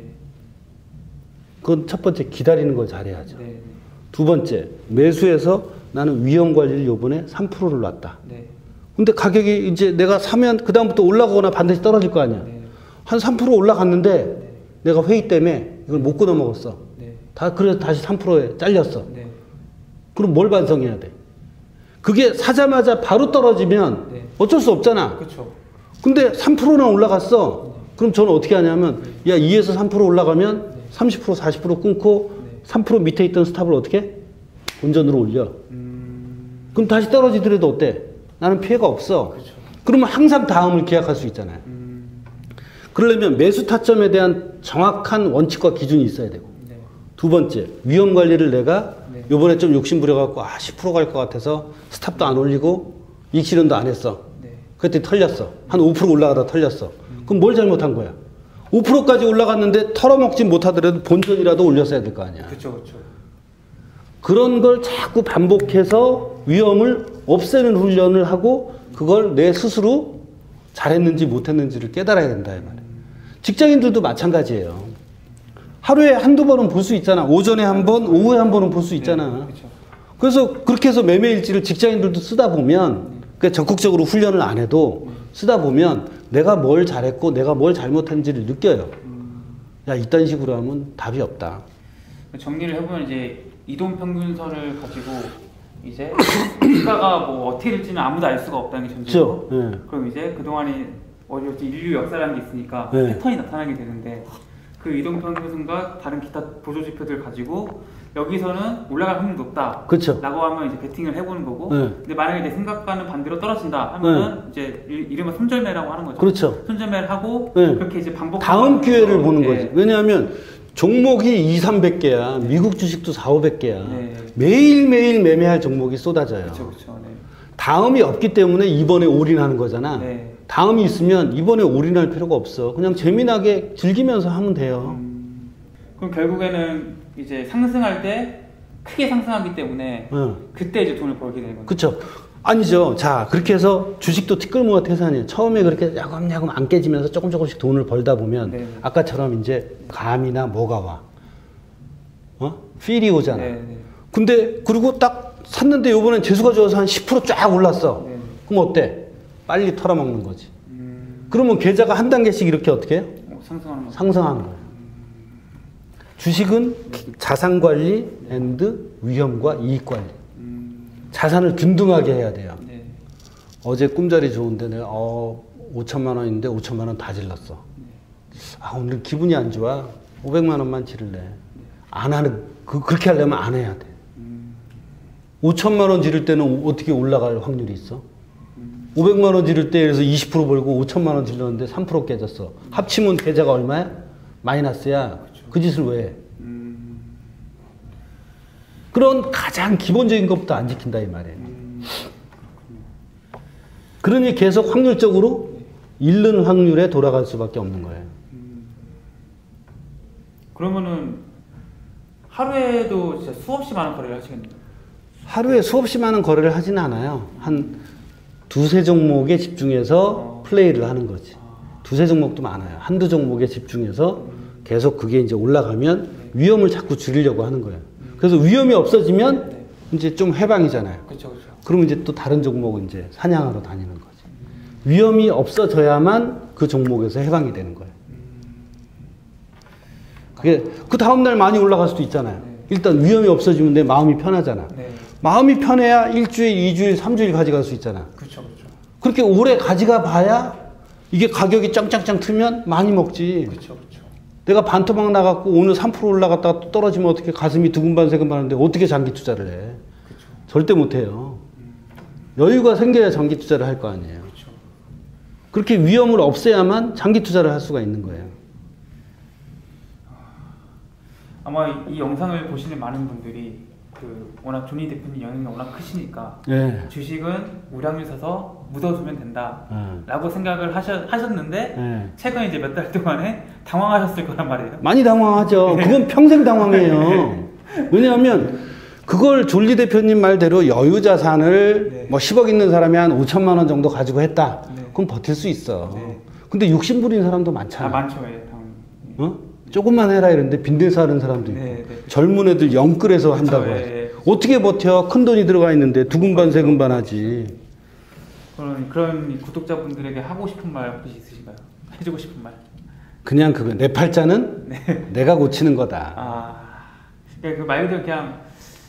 그건 첫 번째 기다리는 걸 잘해야죠. 네. 두 번째, 매수해서 나는 위험 관리를 요번에 삼 퍼센트를 놨다. 네. 근데 가격이 이제 내가 사면 그다음부터 올라가거나 반드시 떨어질 거 아니야. 네. 한 삼 퍼센트 올라갔는데 네. 내가 회의 때문에 이걸 못 끊어 먹었어. 네. 다 그래서 다시 삼 퍼센트에 잘렸어. 네. 그럼 뭘 반성해야 돼? 그게 사자마자 바로 떨어지면 네. 어쩔 수 없잖아. 그렇죠. 근데 삼 퍼센트나 올라갔어. 그럼 저는 어떻게 하냐면 야 이에서 삼 퍼센트 올라가면 네. 삼십 퍼센트 사십 퍼센트 끊고 네. 삼 퍼센트 밑에 있던 스탑을 어떻게? 본전으로 올려. 음... 그럼 다시 떨어지더라도 어때? 나는 피해가 없어. 그렇죠. 그러면 항상 다음을 기약할 수 있잖아요. 음... 그러려면 매수 타점에 대한 정확한 원칙과 기준이 있어야 되고. 네. 두 번째, 위험 관리를 내가 네. 요번에 좀 욕심 부려갖고 아 십 퍼센트 갈 것 같아서 스탑도 안 올리고 익실현도 안 했어. 네. 그때 털렸어. 한 오 퍼센트 올라가다 털렸어. 음. 그럼 뭘 잘못한 거야? 오 퍼센트까지 올라갔는데 털어먹지 못하더라도 본전이라도 올렸어야 될 거 아니야. 그렇죠. 그렇죠. 그런 걸 자꾸 반복해서 위험을 없애는 훈련을 하고 그걸 내 스스로 잘했는지 못했는지를 깨달아야 된다 이 말이야. 직장인들도 마찬가지예요. 하루에 한두 번은 볼 수 있잖아. 오전에 한 번, 오후에 한 번은 볼 수 있잖아. 네. 그렇죠. 그래서 그렇게 해서 매매일지를 직장인들도 쓰다 보면 그러니까 적극적으로 훈련을 안 해도 쓰다 보면 내가 뭘 잘했고 내가 뭘 잘못했는지를 느껴요. 야 이딴 식으로 하면 답이 없다. 정리를 해보면 이제 이동 평균선을 가지고 이제 주가가 뭐 어떻게 될지는 아무도 알 수가 없다는 게 전제고. 그렇죠. 네. 그럼 이제 그동안이 어디 인류 역사라는 게 있으니까 네. 패턴이 나타나게 되는데 그 이동 평균선과 다른 기타 보조 지표들 가지고 여기서는 올라갈 확률이 높다. 그렇죠. 라고 하면 이제 베팅을 해보는 거고. 네. 근데 만약에 내 생각과는 반대로 떨어진다 하면은 이제 이- 이름은 손절매라고 하는 거죠. 그렇죠. 손절매를 하고 네. 그렇게 이제 반복. 다음 기회를 보는 네. 거지. 왜냐하면 종목이 이삼백 개야. 미국 주식도 사오백 개야. 네. 매일매일 매매할 종목이 쏟아져요. 그렇죠, 그렇죠. 네. 다음이 없기 때문에 이번에 올인하는 거잖아. 네. 다음이 있으면 이번에 올인할 필요가 없어. 그냥 재미나게 즐기면서 하면 돼요. 음, 그럼 결국에는 이제 상승할 때 크게 상승하기 때문에 응. 그때 이제 돈을 벌게 되는 거죠. 그쵸. 아니죠. 자, 그렇게 해서 주식도 티끌모아 태산이에요. 처음에 그렇게 야금야금 안 깨지면서 조금 조금씩 돈을 벌다 보면 네. 아까처럼 이제 감이나 뭐가 와. 어? 필이 오잖아. 네, 네. 근데 그리고 딱 샀는데 요번엔 재수가 좋아서 한 십 퍼센트 쫙 올랐어. 네. 그럼 어때? 빨리 털어먹는 거지. 음. 그러면 계좌가 한 단계씩 이렇게 어떻게 해요? 어, 상승하는 거. 상승하는 거예요. 주식은 자산관리 앤드 위험과 이익관리. 음. 자산을 균등하게 해야 돼요. 네. 어제 꿈자리 좋은데 내가 어, 오천만 원인데 오천만 원 다 질렀어. 아, 오늘 기분이 안 좋아. 오백만 원만 지를래. 안 하는, 그, 그렇게 하려면 안 해야 돼. 음. 오천만 원 지를 때는 어떻게 올라갈 확률이 있어? 오백만 원 지를 때 그래서 이십 퍼센트 벌고 오천만 원 질렀는데 삼 퍼센트 깨졌어. 합치면 계좌가 얼마야? 마이너스야. 그쵸. 그 짓을 왜 해? 음. 그런 가장 기본적인 것부터 안 지킨다 이 말이에요. 음. 그러니 계속 확률적으로 잃는 확률에 돌아갈 수밖에 없는 거예요. 음. 그러면은 하루에도 진짜 수없이 많은 거래를 하시겠네요. 하루에 수없이 많은 거래를 하지는 않아요. 한 두세 종목에 집중해서 어. 플레이를 하는 거지. 아. 두세 종목도 많아요. 한두 종목에 집중해서 음. 계속 그게 이제 올라가면 네. 위험을 자꾸 줄이려고 하는 거예요. 음. 그래서 위험이 없어지면 네. 이제 좀 해방이잖아요. 그렇죠, 그렇죠. 그러면 이제 또 다른 종목은 이제 사냥하러 다니는 거지. 음. 위험이 없어져야만 그 종목에서 해방이 되는 거예요. 음. 그게 그 다음날 많이 올라갈 수도 있잖아요. 네. 일단 위험이 없어지면 내 마음이 편하잖아. 네. 마음이 편해야 일주일, 이주일, 삼주일 가져갈 수 있잖아. 그렇죠, 그렇죠. 그렇게 오래 가져가 봐야 이게 가격이 짱짱짱 틀면 많이 먹지. 그렇죠, 그렇죠. 내가 반토막 나갖고 오늘 삼 퍼센트 올라갔다가 또 떨어지면 어떻게 가슴이 두근반세근 하는데 어떻게 장기 투자를 해? 그렇죠. 절대 못 해요. 음. 여유가 생겨야 장기 투자를 할 거 아니에요. 그렇죠. 그렇게 위험을 없애야만 장기 투자를 할 수가 있는 거예요. 아마 이 영상을 보시는 많은 분들이 그 워낙 조니 대표님 영향이 워낙 크시니까 네. 주식은 우량주 사서 묻어두면 된다 네. 라고 생각을 하셨, 하셨는데 네. 최근 이제 몇 달 동안에 당황하셨을 거란 말이에요. 많이 당황하죠. 그건 평생 당황해요. 왜냐하면 그걸 졸리 대표님 말대로 여유 자산을 네. 뭐 십억 있는 사람이 한 오천만 원 정도 가지고 했다. 네. 그럼 버틸 수 있어. 네. 근데 육십 불인 사람도 많잖아. 아, 많죠. 예, 당연히. 어? 조금만 해라 이랬는데 빈대서 하는 사람도 있고. 네, 네. 젊은 애들 영끌해서 그쵸, 한다고 해. 예, 예. 어떻게 버텨? 큰 돈이 들어가 있는데 두근반 세근반 하지. 그런, 그런 구독자분들에게 하고 싶은 말 혹시 있으신가요? 해주고 싶은 말? 그냥 그거 내 팔자는 네. 내가 고치는 거다. 아, 그 말 그대로 그냥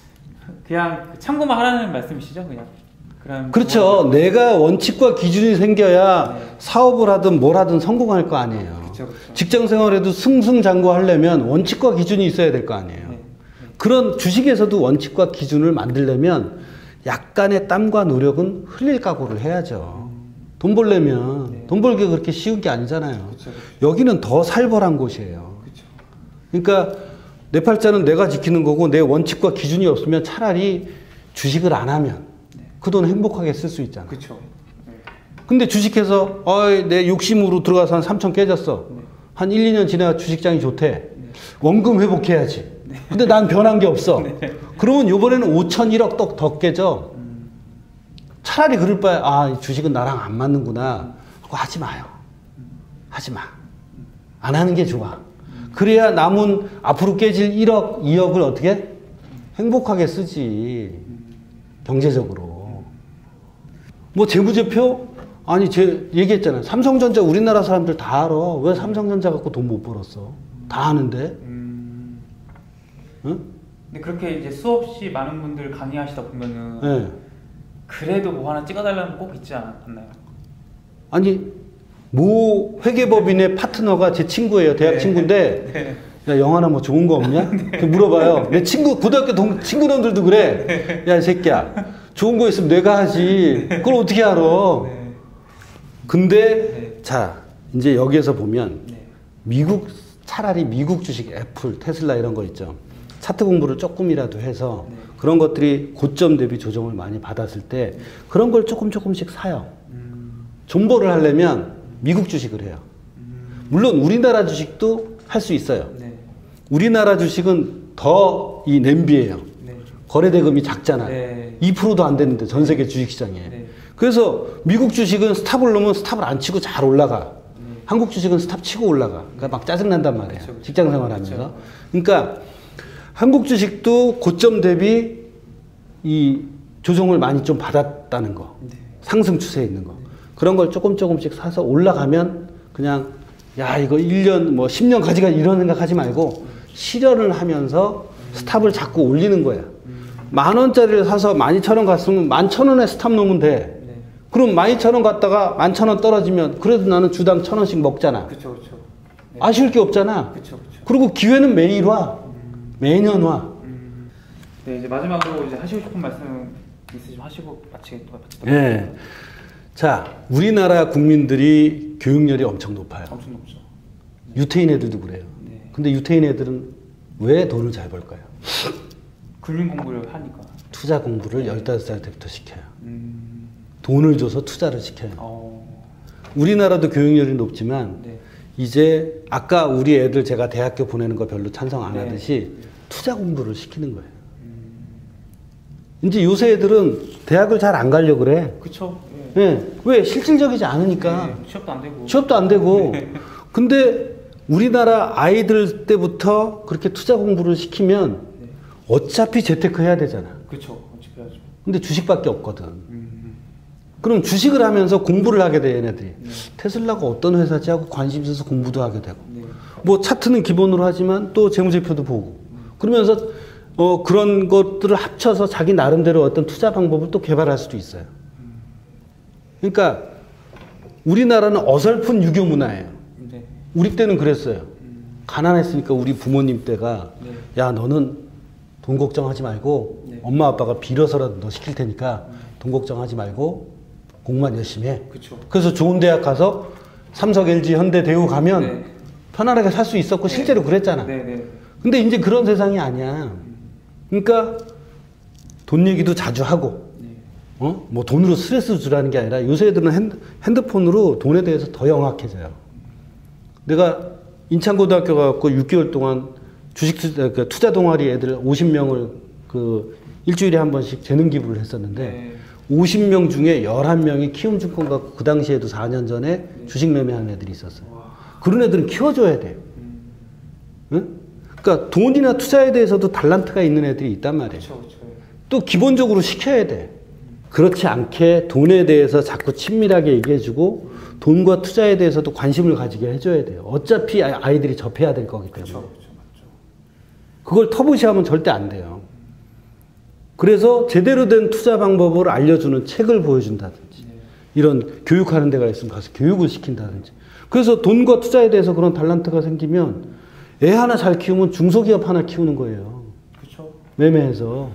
그냥 참고만 하라는 말씀이시죠, 그냥. 그런 그렇죠. 부분을... 내가 원칙과 기준이 생겨야 네. 사업을 하든 뭘 하든 성공할 거 아니에요. 그쵸, 그쵸. 직장 생활에도 승승장구 하려면 원칙과 기준이 있어야 될 거 아니에요. 네. 네. 그런 주식에서도 원칙과 기준을 만들려면 약간의 땀과 노력은 흘릴 각오를 해야죠. 음. 돈 벌려면 네. 돈 벌기가 그렇게 쉬운 게 아니잖아요. 그쵸, 그쵸. 여기는 더 살벌한 곳이에요. 그쵸. 그러니까 내 팔자는 내가 지키는 거고 내 원칙과 기준이 없으면 차라리 주식을 안 하면 네. 그 돈 행복하게 쓸 수 있잖아. 그쵸. 네. 근데 주식해서 어이, 내 욕심으로 들어가서 한 삼천 깨졌어. 네. 한 일, 이 년 지나가 주식장이 좋대. 네. 원금 회복해야지. 네. 근데 난 변한 게 없어. 네. 그러면 이번에는 오천, 일억 더, 더 깨져. 음. 차라리 그럴 바에 아 주식은 나랑 안 맞는구나. 그거 하지 마요. 음. 하지 마. 음. 안 하는 게 좋아. 음. 그래야 남은 앞으로 깨질 일억, 이억을 어떻게 행복하게 쓰지. 음. 경제적으로. 뭐 재무제표? 아니 제 얘기했잖아요. 삼성전자 우리나라 사람들 다 알아. 왜 삼성전자 갖고 돈 못 벌었어? 다 아는데. 음. 응? 근데 그렇게 이제 수없이 많은 분들 강의하시다 보면은 네. 그래도 뭐 하나 찍어달라는 꼭 있지 않나요? 아니 모 회계법인의 파트너가 제 친구예요. 대학 네. 친구인데 네. 야 영화나 뭐 좋은 거 없냐? 네. 물어봐요. 내 친구 고등학교 동 친구들도 그래. 네. 야 이 새끼야 좋은 거 있으면 내가 하지. 그걸 어떻게 알아? 네. 근데 네. 자 이제 여기에서 보면 네. 미국 차라리 미국 주식 애플, 테슬라 이런 거 있죠. 차트 공부를 조금이라도 해서 네. 그런 것들이 고점 대비 조정을 많이 받았을 때 네. 그런 걸 조금 조금씩 사요. 음. 존버를 하려면 미국 주식을 해요. 음. 물론 우리나라 주식도 할 수 있어요. 네. 우리나라 주식은 더 이 냄비예요. 네. 거래대금이 작잖아요. 네. 이 퍼센트도 안 되는데 전 세계 주식시장에. 네. 그래서 미국 주식은 스탑을 놓으면 스탑을 안 치고 잘 올라가. 네. 한국 주식은 스탑 치고 올라가. 그러니까 막 짜증난단 말이에요. 그쵸, 그쵸. 직장 생활하면서. 그쵸. 그러니까 한국 주식도 고점 대비 이 조정을 많이 좀 받았다는 거. 네. 상승 추세에 있는 거. 네. 그런 걸 조금 조금씩 사서 올라가면 그냥 야 이거 일 년 뭐 십 년 가지가 이런 생각하지 말고 실현을 하면서 스탑을 자꾸 올리는 거야. 만 원짜리를 사서 만 이천 원 갔으면 만 천 원에 스탑 놓으면 돼. 네. 그럼 만 이천 원 갔다가 만 천 원 떨어지면 그래도 나는 주당 천 원씩 먹잖아. 그쵸, 그쵸. 네. 아쉬울 게 없잖아. 그쵸, 그쵸. 그리고 기회는 매일 와. 음. 매년 와. 음. 네, 이제 마지막으로 이제 하시고 싶은 말씀 있으시면 하시고 마치겠도록 예. 네. 자, 우리나라 국민들이 교육열이 엄청 높아요. 엄청 높죠. 네. 유태인 애들도 그래요. 네. 근데 유태인 애들은 왜 돈을 잘 벌까요? 금융 공부를 하니까. 투자 공부를 열다섯 살 때부터 시켜요. 음. 돈을 줘서 투자를 시켜요. 어. 우리나라도 교육열이 높지만 네. 이제 아까 우리 애들 제가 대학교 보내는 거 별로 찬성 안 네. 하듯이 투자 공부를 시키는 거예요. 음. 이제 요새 애들은 대학을 잘 안 가려고 그래. 그쵸. 예. 네. 왜? 실질적이지 않으니까. 네. 취업도 안 되고. 취업도 안 되고. 네. 근데 우리나라 아이들 때부터 그렇게 투자 공부를 시키면 네. 어차피 재테크 해야 되잖아. 그쵸. 어차피 해야죠. 근데 주식밖에 없거든. 음. 그럼 주식을 하면서 공부를 하게 돼, 얘네들이. 네. 테슬라가 어떤 회사지 하고 관심 있어서 공부도 하게 되고. 네. 뭐 차트는 기본으로 하지만 또 재무제표도 보고. 그러면서 어, 그런 것들을 합쳐서 자기 나름대로 어떤 투자 방법을 또 개발할 수도 있어요. 그러니까 우리나라는 어설픈 유교 문화예요. 네. 우리 때는 그랬어요. 음. 가난했으니까 우리 부모님 때가 네. 야 너는 돈 걱정하지 말고 네. 엄마 아빠가 빌어서라도 너 시킬 테니까 음. 돈 걱정하지 말고 공부만 열심히 해. 그쵸. 그래서 좋은 대학 가서 삼성, 엘지, 현대, 대우 가면 네. 편안하게 살 수 있었고 네. 실제로 그랬잖아. 네, 네. 근데 이제 그런 세상이 아니야. 그러니까 돈 얘기도 자주 하고 네. 어? 뭐 돈으로 스트레스 주라는 게 아니라 요새 애들은 핸드, 핸드폰으로 돈에 대해서 더 영악해져요. 내가 인천고등학교 가고 육 개월 동안 주식 투자, 그 투자 동아리 애들 오십 명을 그 일주일에 한 번씩 재능 기부를 했었는데 네. 오십 명 중에 열한 명이 키움증권 갖고 그 당시에도 사 년 전에 네. 주식 매매하는 애들이 있었어요. 와. 그런 애들은 키워줘야 돼요. 음. 응? 그러니까 돈이나 투자에 대해서도 달란트가 있는 애들이 있단 말이에요. 그쵸, 그쵸. 또 기본적으로 시켜야 돼. 그렇지 않게 돈에 대해서 자꾸 친밀하게 얘기해주고 돈과 투자에 대해서도 관심을 가지게 해줘야 돼요. 어차피 아이들이 접해야 될 거기 때문에. 그쵸, 그쵸, 맞죠. 그걸 터부시하면 절대 안 돼요. 그래서 제대로 된 투자 방법을 알려주는 책을 보여준다든지 네. 이런 교육하는 데가 있으면 가서 교육을 시킨다든지. 그래서 돈과 투자에 대해서 그런 달란트가 생기면 애 하나 잘 키우면 중소기업 하나 키우는 거예요. 그쵸. 매매해서.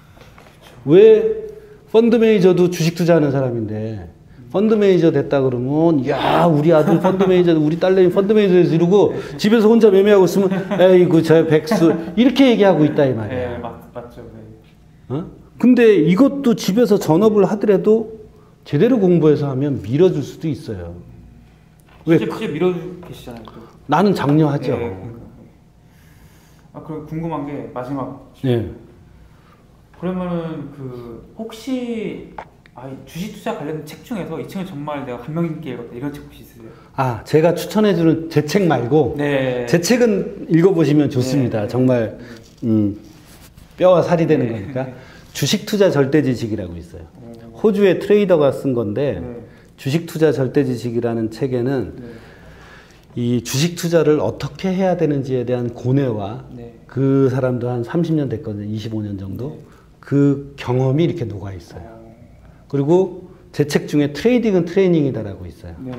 왜 펀드 매니저도 주식 투자하는 사람인데 펀드 매니저 됐다 그러면 야 우리 아들 펀드 매니저 우리 딸내미 펀드 매니저에서 이러고 집에서 혼자 매매하고 있으면 에이구 저 백수 이렇게 얘기하고 있다 이 말이야. 네, 맞, 맞죠. 네. 어? 근데 이것도 집에서 전업을 하더라도 제대로 공부해서 하면 밀어줄 수도 있어요. 왜? 실제, 실제 밀어주고 계시잖아요. 또. 나는 장려하죠. 네, 그러니까. 아, 그럼 궁금한 게 마지막. 네. 그러면은 그 혹시 아, 주식 투자 관련 책 중에서 이 책은 정말 내가 감명 깊게 읽었다 이런 책 혹시 있으세요? 아 제가 추천해주는 제 책 말고 네. 제 책은 읽어보시면 좋습니다. 네. 정말 음, 뼈와 살이 되는 네. 거니까. 네. 주식 투자 절대 지식이라고 있어요. 오. 호주의 트레이더가 쓴 건데 네. 주식 투자 절대 지식이라는 책에는 네. 이 주식 투자를 어떻게 해야 되는지에 대한 고뇌와 네. 그 사람도 한 삼십 년 됐거든요. 이십오 년 정도. 네. 그 경험이 이렇게 녹아 있어요. 어. 그리고 제 책 중에 트레이딩은 트레이닝이다라고 있어요. 네.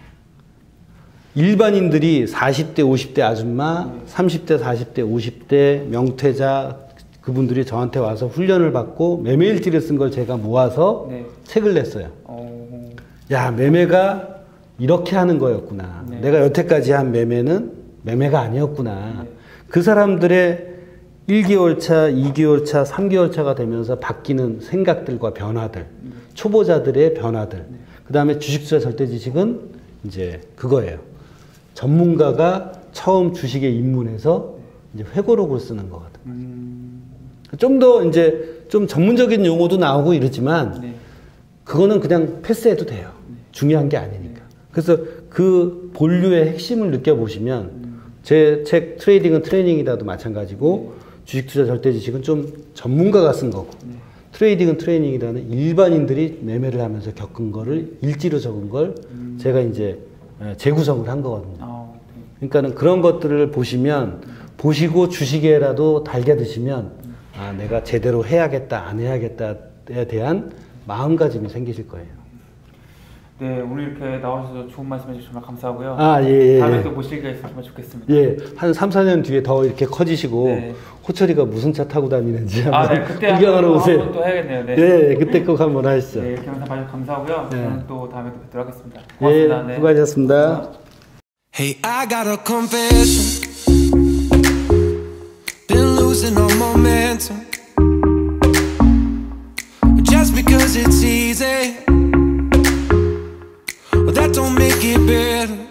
일반인들이 사십 대, 오십 대 아줌마, 네. 삼십 대, 사십 대, 오십 대 명퇴자 그분들이 저한테 와서 훈련을 받고 매매일지를 쓴 걸 제가 모아서 네. 책을 냈어요. 어. 야, 매매가 이렇게 하는 거였구나. 네. 내가 여태까지 한 매매는 매매가 아니었구나. 네. 그 사람들의 일 개월 차, 이 개월 차, 삼 개월 차가 되면서 바뀌는 생각들과 변화들, 네. 초보자들의 변화들. 네. 그 다음에 주식투자 절대 지식은 이제 그거예요. 전문가가 처음 주식에 입문해서 이제 회고록을 쓰는 거거든. 음. 좀 더 이제 좀 전문적인 용어도 나오고 이러지만 네. 그거는 그냥 패스해도 돼요. 네. 중요한 게 아니니까. 그래서 그 본류의 핵심을 느껴보시면 음. 제 책 트레이딩은 트레이닝이다도 마찬가지고 네. 주식 투자 절대 지식은 좀 전문가가 쓴 거고 네. 트레이딩은 트레이닝이라는 일반인들이 매매를 하면서 겪은 거를 일지로 적은 걸 음. 제가 이제 재구성을 한 거거든요. 아, 네. 그러니까는 그런 것들을 보시면 음. 보시고 주식에라도 달게 드시면 음. 아, 내가 제대로 해야겠다, 안 해야겠다에 대한 마음가짐이 생기실 거예요. 네, 오늘 이렇게 나와주셔서 좋은 말씀 해주셔서 정말 감사하고요. 아, 예, 예. 다음에 또 모실 기회가 있으면 정말 좋겠습니다. 예, 한 삼, 사 년 뒤에 더 이렇게 커지시고, 네. 호철이가 무슨 차 타고 다니는지 한번 아, 네, 그때 구경하러 오세요. 한번 또 해야겠네요. 네, 네, 그때 꼭 한번 하시죠. 네, 이렇게 영상 봐주셔서 감사하고요. 네. 저는 또 다음에 또 뵙도록 하겠습니다. 고맙습니다. 예, 네. 수고하셨습니다. Hey, I got a confession. Been losing all momentum. Just because it's easy, well, that don't make it better.